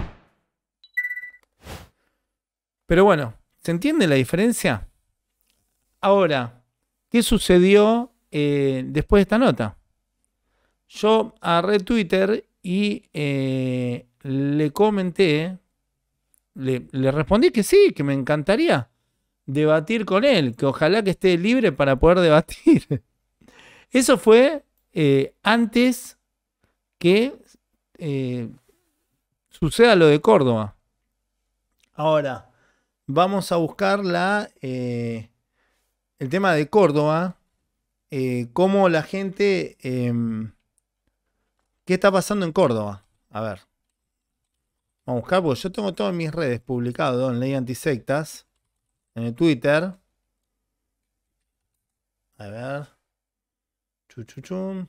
Pero bueno, ¿se entiende la diferencia? Ahora, ¿qué sucedió después de esta nota? Yo agarré Twitter y le comenté, le respondí que sí, que me encantaría debatir con él, que ojalá que esté libre para poder debatir. Eso fue antes que suceda lo de Córdoba. Ahora, vamos a buscar el tema de Córdoba, cómo la gente... ¿qué está pasando en Córdoba? A ver. Vamos a buscar, porque yo tengo todo en mis redes publicado en Ley Antisectas, en el Twitter. A ver. Chuchuchum.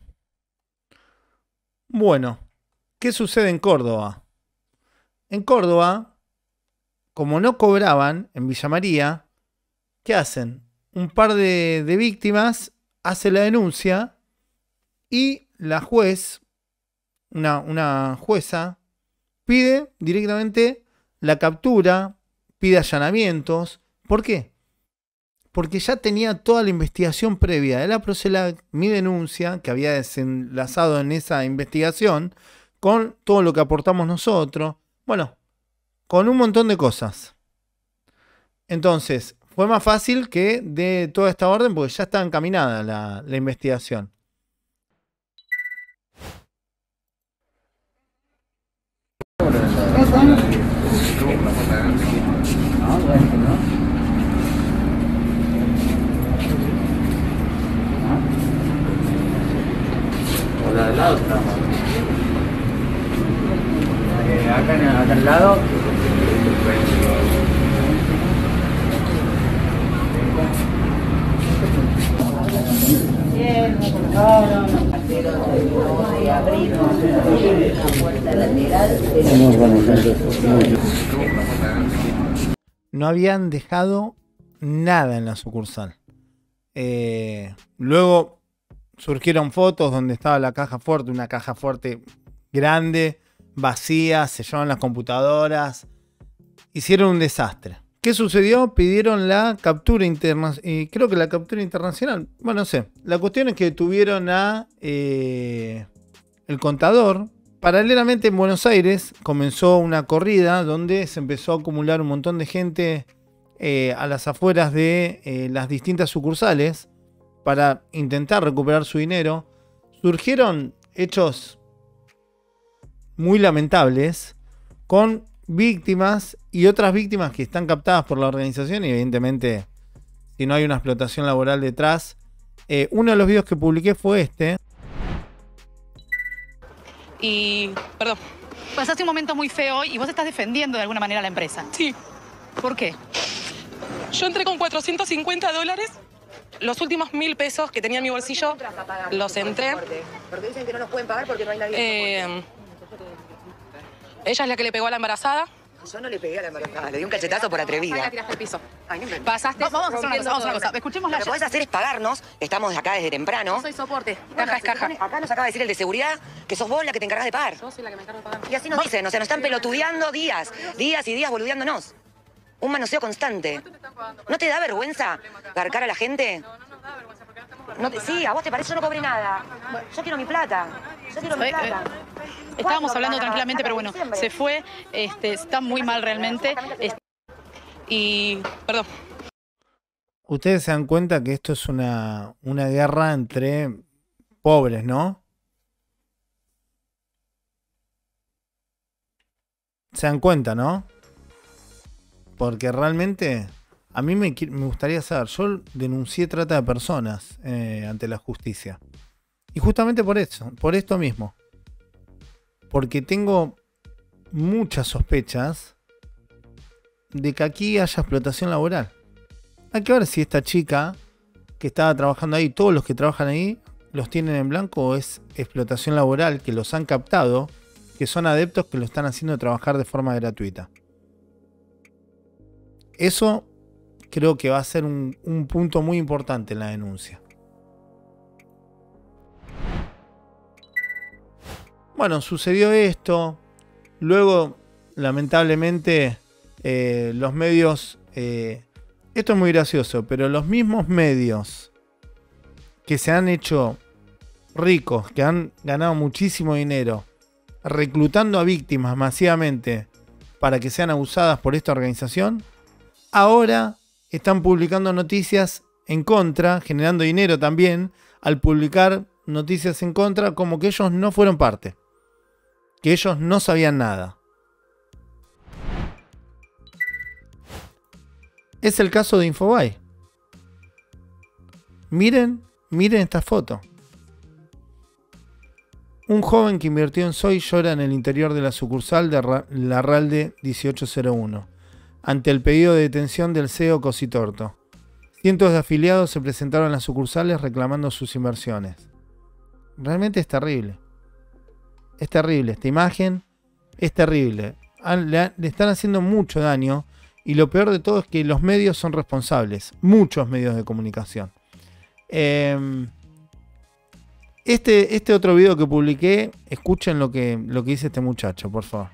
Bueno, ¿qué sucede en Córdoba? En Córdoba, como no cobraban en Villa María, ¿qué hacen? Un par de víctimas hace la denuncia y la juez, una jueza, pide directamente la captura, pide allanamientos. ¿Por qué? Porque ya tenía toda la investigación previa de la Procelac, mi denuncia, que había desenlazado en esa investigación, con todo lo que aportamos nosotros. Bueno, con un montón de cosas. Entonces, fue más fácil que de toda esta orden porque ya está encaminada la investigación. Acá al lado. No habían dejado nada en la sucursal. Luego surgieron fotos donde estaba la caja fuerte, una caja fuerte grande, vacía, se llevaban las computadoras, hicieron un desastre. ¿Qué sucedió? Pidieron la captura internacional, creo que la captura internacional, bueno, no sé. La cuestión es que detuvieron a el contador. Paralelamente en Buenos Aires comenzó una corrida donde se empezó a acumular un montón de gente a las afueras de las distintas sucursales para intentar recuperar su dinero. Surgieron hechos muy lamentables con víctimas y otras víctimas que están captadas por la organización y evidentemente si no hay una explotación laboral detrás. Uno de los videos que publiqué fue este. Y, perdón. Pasaste un momento muy feo y vos estás defendiendo de alguna manera a la empresa. Sí. ¿Por qué? Yo entré con $450. Los últimos 1.000 pesos que tenía en mi bolsillo, los entré. Porque dicen que no nos pueden pagar porque no hay nadie. Ella es la que le pegó a la embarazada. Yo no le pegué a la embarazada, le di un cachetazo por atrevida. Ahí la tiraste al piso. Ay, no me... Pasaste. Vamos a hacer una cosa. Escuchemos Lo que podés hacer es pagarnos. Estamos acá desde temprano. Yo soy soporte. Bueno, Caja es caja. Acá nos acaba de decir el de seguridad que sos vos la que te encargás de pagar. Yo soy la que me encargo de pagar. Y así nos dicen, o sea, nos están pelotudeando días y días boludeándonos. Un manoseo constante. ¿No te da vergüenza garcar a la gente? No, sí, a vos te parece, yo no cobré nada. Yo quiero mi plata. Yo quiero mi plata. Estábamos hablando tranquilamente, pero bueno, se fue. Está muy mal realmente. Y, perdón. Ustedes se dan cuenta que esto es una guerra entre pobres, ¿no? Se dan cuenta, ¿no? Porque realmente a mí me gustaría saber. Yo denuncié trata de personas ante la justicia. Y justamente por eso, por esto mismo. Porque tengo muchas sospechas de que aquí haya explotación laboral. Hay que ver si esta chica que estaba trabajando ahí, todos los que trabajan ahí, los tienen en blanco o es explotación laboral, que los han captado, que son adeptos que lo están haciendo trabajar de forma gratuita. Eso creo que va a ser un punto muy importante en la denuncia. Bueno, sucedió esto. Luego, lamentablemente, los medios... esto es muy gracioso, pero los mismos medios que se han hecho ricos, que han ganado muchísimo dinero, reclutando a víctimas masivamente para que sean abusadas por esta organización, ahora están publicando noticias en contra, generando dinero también, al publicar noticias en contra, como que ellos no fueron parte, que ellos no sabían nada. Es el caso de Infobae. Miren esta foto. Un joven que invirtió en Soy llora en el interior de la sucursal de Larralde 1801, ante el pedido de detención del CEO Cositorto. Cientos de afiliados se presentaron en las sucursales reclamando sus inversiones. Realmente es terrible. Es terrible. Esta imagen es terrible. Le están haciendo mucho daño. Y lo peor de todo es que los medios son responsables. Muchos medios de comunicación. Este otro video que publiqué, escuchen lo que dice este muchacho, por favor.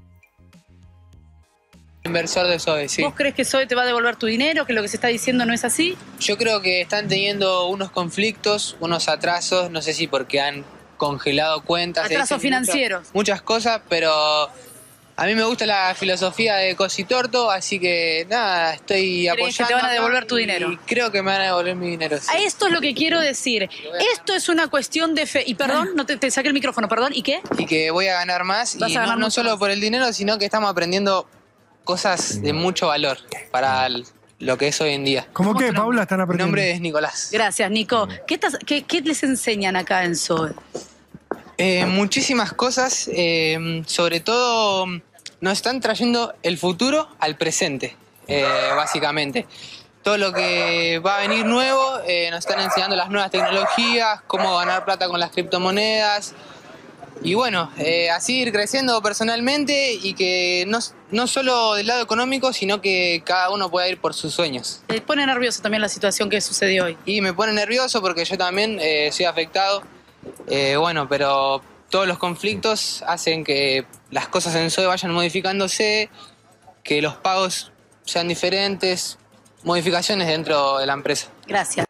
Inversor de Zoe, sí. ¿Vos crees que Zoe te va a devolver tu dinero? ¿Que lo que se está diciendo no es así? Yo creo que están teniendo unos conflictos, unos atrasos, no sé si porque han congelado cuentas. Atrasos financieros. Muchas cosas, pero a mí me gusta la filosofía de Cositorto, así que nada, estoy apoyando. ¿Crees que te van a devolver tu dinero? Y creo que me van a devolver mi dinero, sí. A esto es lo que quiero decir. Esto es una cuestión de fe. Y perdón, no te saqué el micrófono, perdón. ¿Y qué? Y que voy a ganar más, y no solo por el dinero, sino que estamos aprendiendo cosas de mucho valor para lo que es hoy en día. ¿Cómo qué, Paula, están aprendiendo? Mi nombre es Nicolás. Gracias, Nico. ¿Qué les enseñan acá en Zoe? Muchísimas cosas, sobre todo nos están trayendo el futuro al presente, básicamente. Todo lo que va a venir nuevo, nos están enseñando las nuevas tecnologías, cómo ganar plata con las criptomonedas. Y bueno, así ir creciendo personalmente y que no solo del lado económico, sino que cada uno pueda ir por sus sueños. ¿Te pone nervioso también la situación que sucedió hoy? Y me pone nervioso porque yo también soy afectado. Bueno, pero todos los conflictos hacen que las cosas en Zoe vayan modificándose, que los pagos sean diferentes, modificaciones dentro de la empresa. Gracias.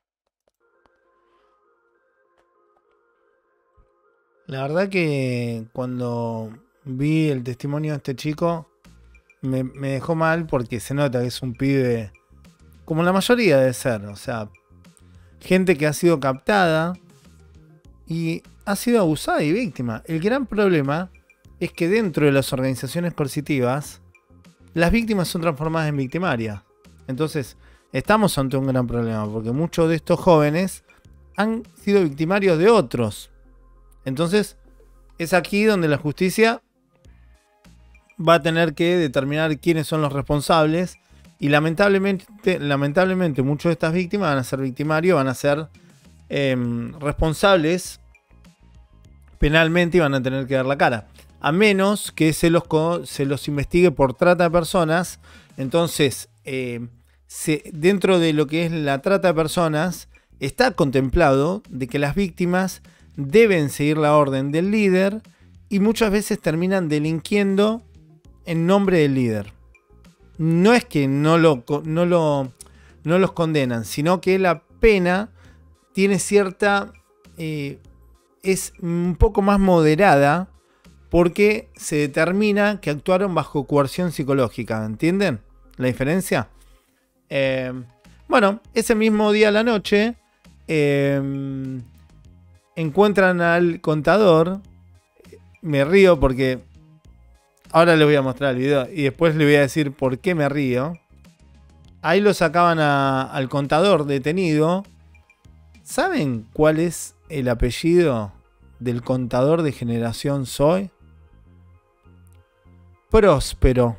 La verdad que cuando vi el testimonio de este chico me dejó mal, porque se nota que es un pibe como la mayoría debe ser, o sea, gente que ha sido captada y ha sido abusada y víctima. El gran problema es que dentro de las organizaciones coercitivas las víctimas son transformadas en victimarias. Entonces estamos ante un gran problema, porque muchos de estos jóvenes han sido victimarios de otros. Entonces, es aquí donde la justicia va a tener que determinar quiénes son los responsables. Y lamentablemente muchas de estas víctimas van a ser victimarios, van a ser responsables penalmente y van a tener que dar la cara. A menos que se los investigue por trata de personas. Entonces, dentro de lo que es la trata de personas, está contemplado de que las víctimas deben seguir la orden del líder y muchas veces terminan delinquiendo en nombre del líder. No es que no los condenan, sino que la pena tiene cierta... es un poco más moderada, porque se determina que actuaron bajo coerción psicológica. ¿Entienden la diferencia? Bueno, ese mismo día a la noche... encuentran al contador. Me río porque ahora les voy a mostrar el video y después les voy a decir por qué me río. Ahí lo sacaban al contador detenido. ¿Saben cuál es el apellido del contador de Generación Zoe? Próspero.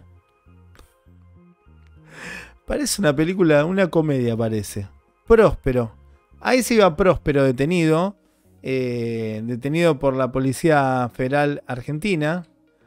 Parece una película, una comedia parece. Próspero. Ahí se iba Próspero detenido. detenido por la Policía Federal Argentina.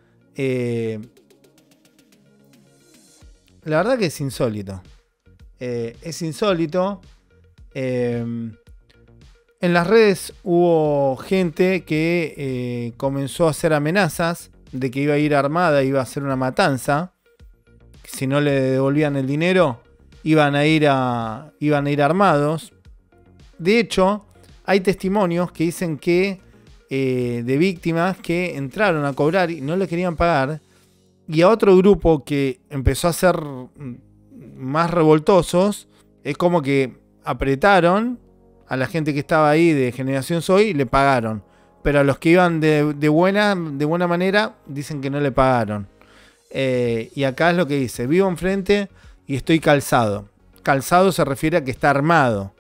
La verdad que es insólito. Es insólito. En las redes hubo gente que comenzó a hacer amenazas de que iba a ir armada, iba a hacer una matanza. Si no le devolvían el dinero, iban a ir armados. De hecho, hay testimonios que dicen que de víctimas que entraron a cobrar y no le querían pagar. Y a otro grupo que empezó a ser más revoltosos, es como que apretaron a la gente que estaba ahí de Generación Soy y le pagaron. Pero a los que iban de buena manera, dicen que no le pagaron. Y acá es lo que dice: vivo enfrente y estoy calzado. Calzado se refiere a que está armado.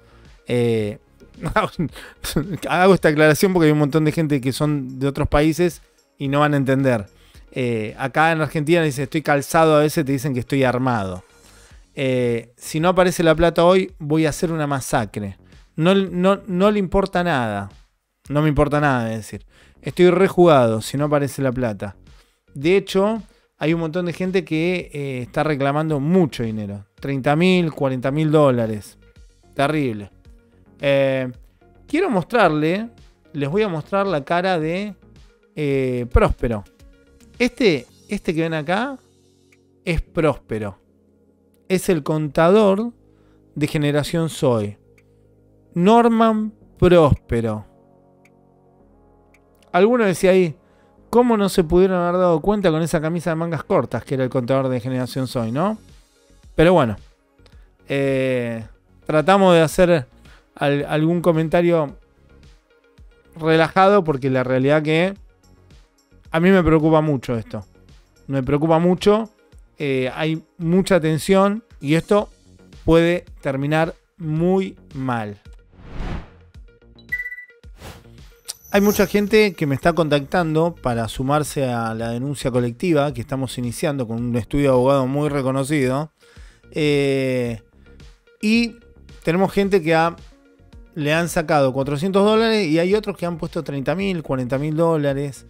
Hago esta aclaración porque hay un montón de gente que son de otros países y no van a entender. Acá en Argentina dice estoy calzado, a veces te dicen que estoy armado. Si no aparece la plata hoy, voy a hacer una masacre. No le importa nada. No me importa nada, es decir. Estoy rejugado si no aparece la plata. De hecho, hay un montón de gente que está reclamando mucho dinero. 30.000, 40.000 dólares. Terrible. Quiero mostrarle, les voy a mostrar la cara de Próspero. Este que ven acá es Próspero. Es el contador de Generación Zoe. Norman Próspero. Alguno decía ahí, ¿cómo no se pudieron haber dado cuenta con esa camisa de mangas cortas que era el contador de Generación Zoe, no? Pero bueno, tratamos de hacer algún comentario relajado porque la realidad que a mí me preocupa mucho esto. Me preocupa mucho, hay mucha tensión y esto puede terminar muy mal. Hay mucha gente que me está contactando para sumarse a la denuncia colectiva que estamos iniciando con un estudio de abogado muy reconocido. Y tenemos gente que le han sacado 400 dólares y hay otros que han puesto 30.000, 40.000 dólares.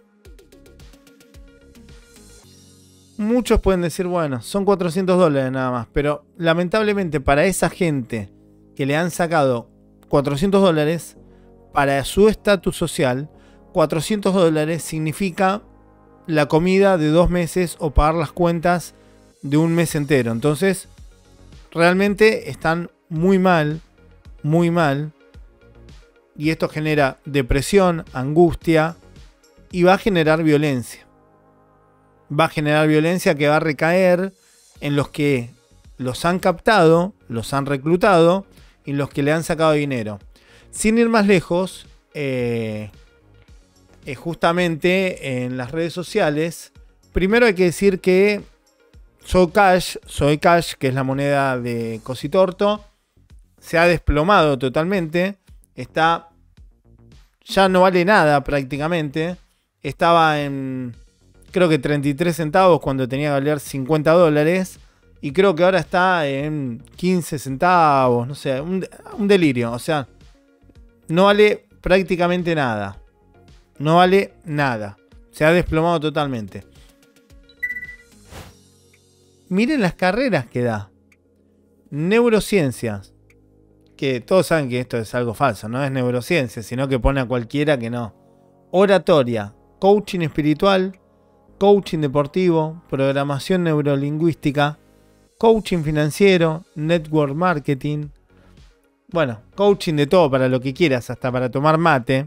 Muchos pueden decir, bueno, son 400 dólares nada más. Pero lamentablemente para esa gente que le han sacado 400 dólares, para su estatus social, 400 dólares significa la comida de 2 meses o pagar las cuentas de un mes entero. Entonces, realmente están muy mal, muy mal. Y esto genera depresión, angustia y va a generar violencia. Va a generar violencia que va a recaer en los que los han captado, los han reclutado y los que le han sacado dinero. Sin ir más lejos, justamente en las redes sociales, primero hay que decir que Soy Cash, que es la moneda de Cositorto, se ha desplomado totalmente. Ya no vale nada prácticamente. Estaba en, creo que 33 centavos cuando tenía que valer 50 dólares. Y creo que ahora está en 15 centavos, no sé, un delirio. O sea, no vale prácticamente nada. No vale nada. Se ha desplomado totalmente. Miren las carreras que da. Neurociencias. Que todos saben que esto es algo falso. No es neurociencia, sino que pone a cualquiera que no. Oratoria. Coaching espiritual. Coaching deportivo. Programación neurolingüística. Coaching financiero. Network marketing. Bueno, coaching de todo para lo que quieras, hasta para tomar mate.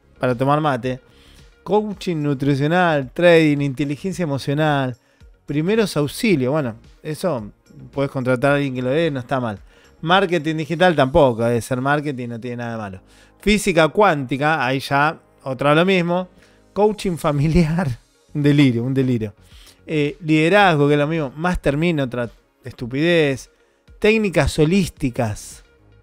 Coaching nutricional, trading, inteligencia emocional, primeros auxilios. Bueno, eso puedes contratar a alguien que lo dé, no está mal. Marketing digital tampoco, debe ser marketing, no tiene nada de malo. Física cuántica, ahí ya, otra lo mismo. Coaching familiar, un delirio. Liderazgo, que es lo mismo. Mastermind, otra estupidez. Técnicas holísticas.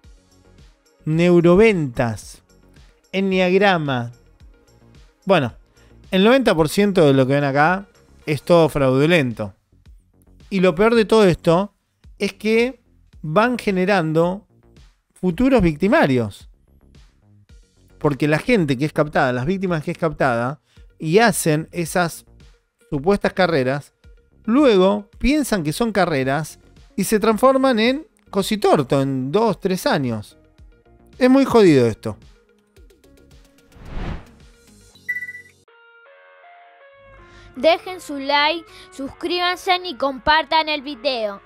Neuroventas, enneagrama. Bueno, el 90% de lo que ven acá es todo fraudulento. Y lo peor de todo esto es que van generando futuros victimarios. porque la gente que es captada, las víctimas que es captada, y hacen esas supuestas carreras, luego piensan que son carreras y se transforman en cositorto en 2, 3 años. Es muy jodido esto. Dejen su like, suscríbanse y compartan el video.